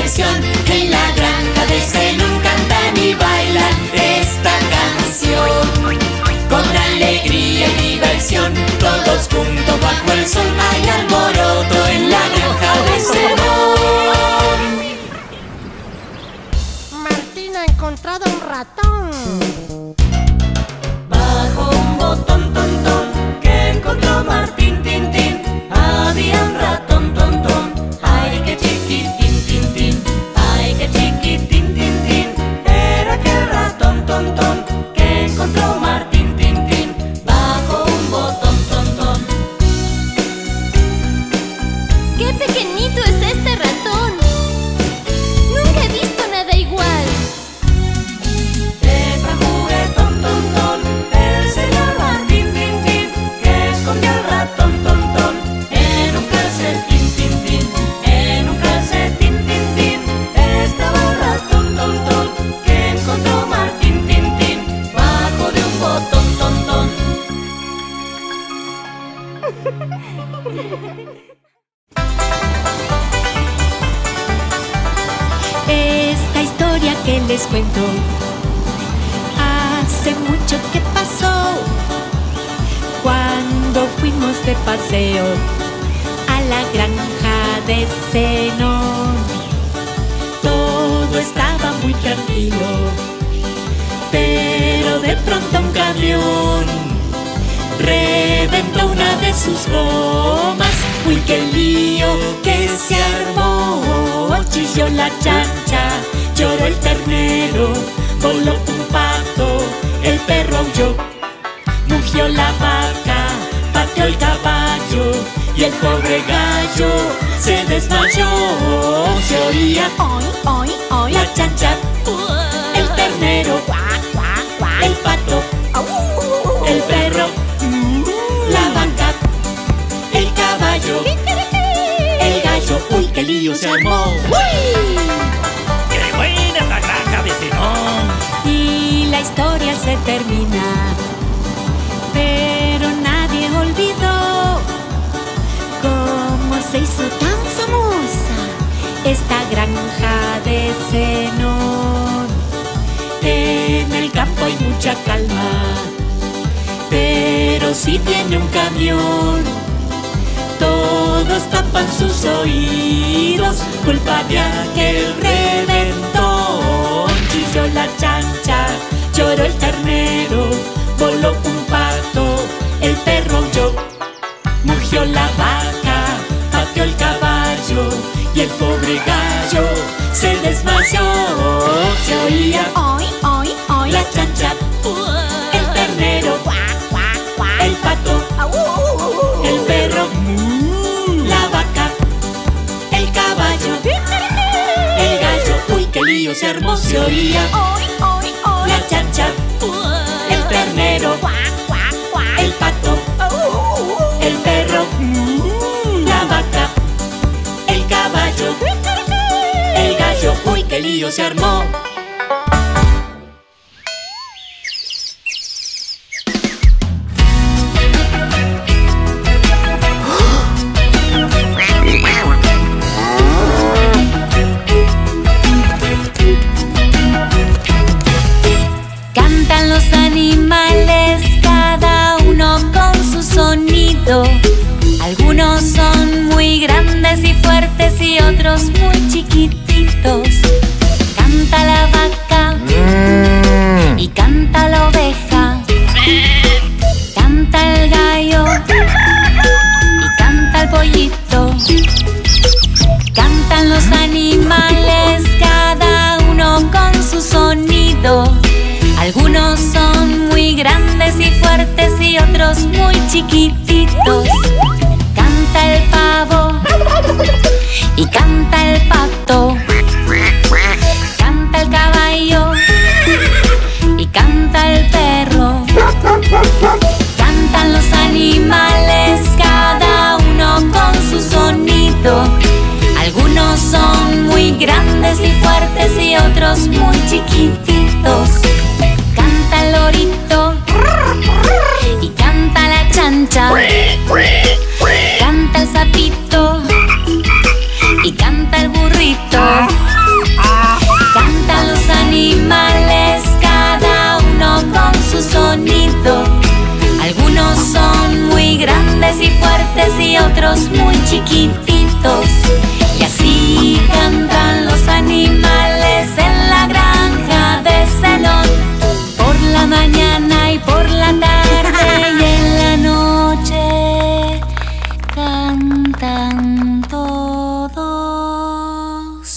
diversión. En la granja de Zenón cantan y bailan esta canción. Con alegría y diversión, todos juntos bajo el sol. Hay alboroto en la granja de Zenón. Martín ha encontrado un ratón. Bajo un botón, ton, ton, que encontró Martín, tin, tin, había un ratón, ton, ton. Ay, qué chiquitín, tin, tin, ay, qué chiquitín, tin, tin. Era aquel ratón, ton, ton, que encontró Martín, tin, tin, bajo un botón, ton, ton. ¡Qué pequeñito es este ratón! Nunca he visto nada igual. Era juguetón, ton, ton, el señor Martín, tin, tin, que escondió al ratón, ton, ton, en un calcetín, tin, tin, en un calcetín, tin, tin. Estaba el ratón, ton, ton, que encontró Martín, tin, tin, bajo de un botón, ton, ton. Esta historia que les cuento hace mucho que pasó, cuando fuimos de paseo a la granja de Zenón. Todo estaba muy tranquilo, pero de pronto un camión reventó una de sus gomas. ¡Uy, qué lío que se armó! Chilló la chancha, lloró el ternero, voló un pato, el perro aulló, mugió la vaca, pateó el caballo y el pobre gallo se desmayó. Se oía hoy, hoy, hoy la chancha, el ternero, el pato, el perro, la vaca, el caballo, el gallo. ¡Uy, qué lío se armó! ¡Qué buena esta granja de Zenón! Y la historia se termina, pero nadie olvidó cómo se hizo tan famosa esta granja de Zenón. En el campo hay mucha calma, pero si viene un camión, todos tapan sus oídos, culpa de aquel reventón. Chilló la chancha, lloró el ternero, voló un pato, el perro aulló, mugió la vaca, pateó el caballo y el pobre gallo se desmayó. Se oía hoy, hoy, hoy la chancha, el ternero, el pato, el perro, la vaca, el caballo, el gallo. ¡Uy, qué lío se armó! Se oía hoy, hoy, hoy la chancha, el ternero, el pato, el perro, la vaca, el caballo, el gallo. ¡Uy, qué lío se armó! Cantan los animales, cada uno con su sonido. Algunos son muy grandes y fuertes y otros muy chiquititos. Canta la vaca y canta la oveja. Canta el gallo y canta el pollito. Cantan los animales, cada uno con su sonido. Algunos son muy grandes y fuertes y otros muy chiquititos. Canta el pavo y canta el pato. Canta el caballo y canta el perro. Cantan los animales, cada uno con su sonido. Algunos son muy grandes y fuertes y otros muy chiquititos. Canta el lorito y canta la chancha. Canta el sapito y canta el burrito. otros muy chiquititos. Y así cantan los animales en la granja de Zenón. Por la mañana y por la tarde y en la noche cantan todos.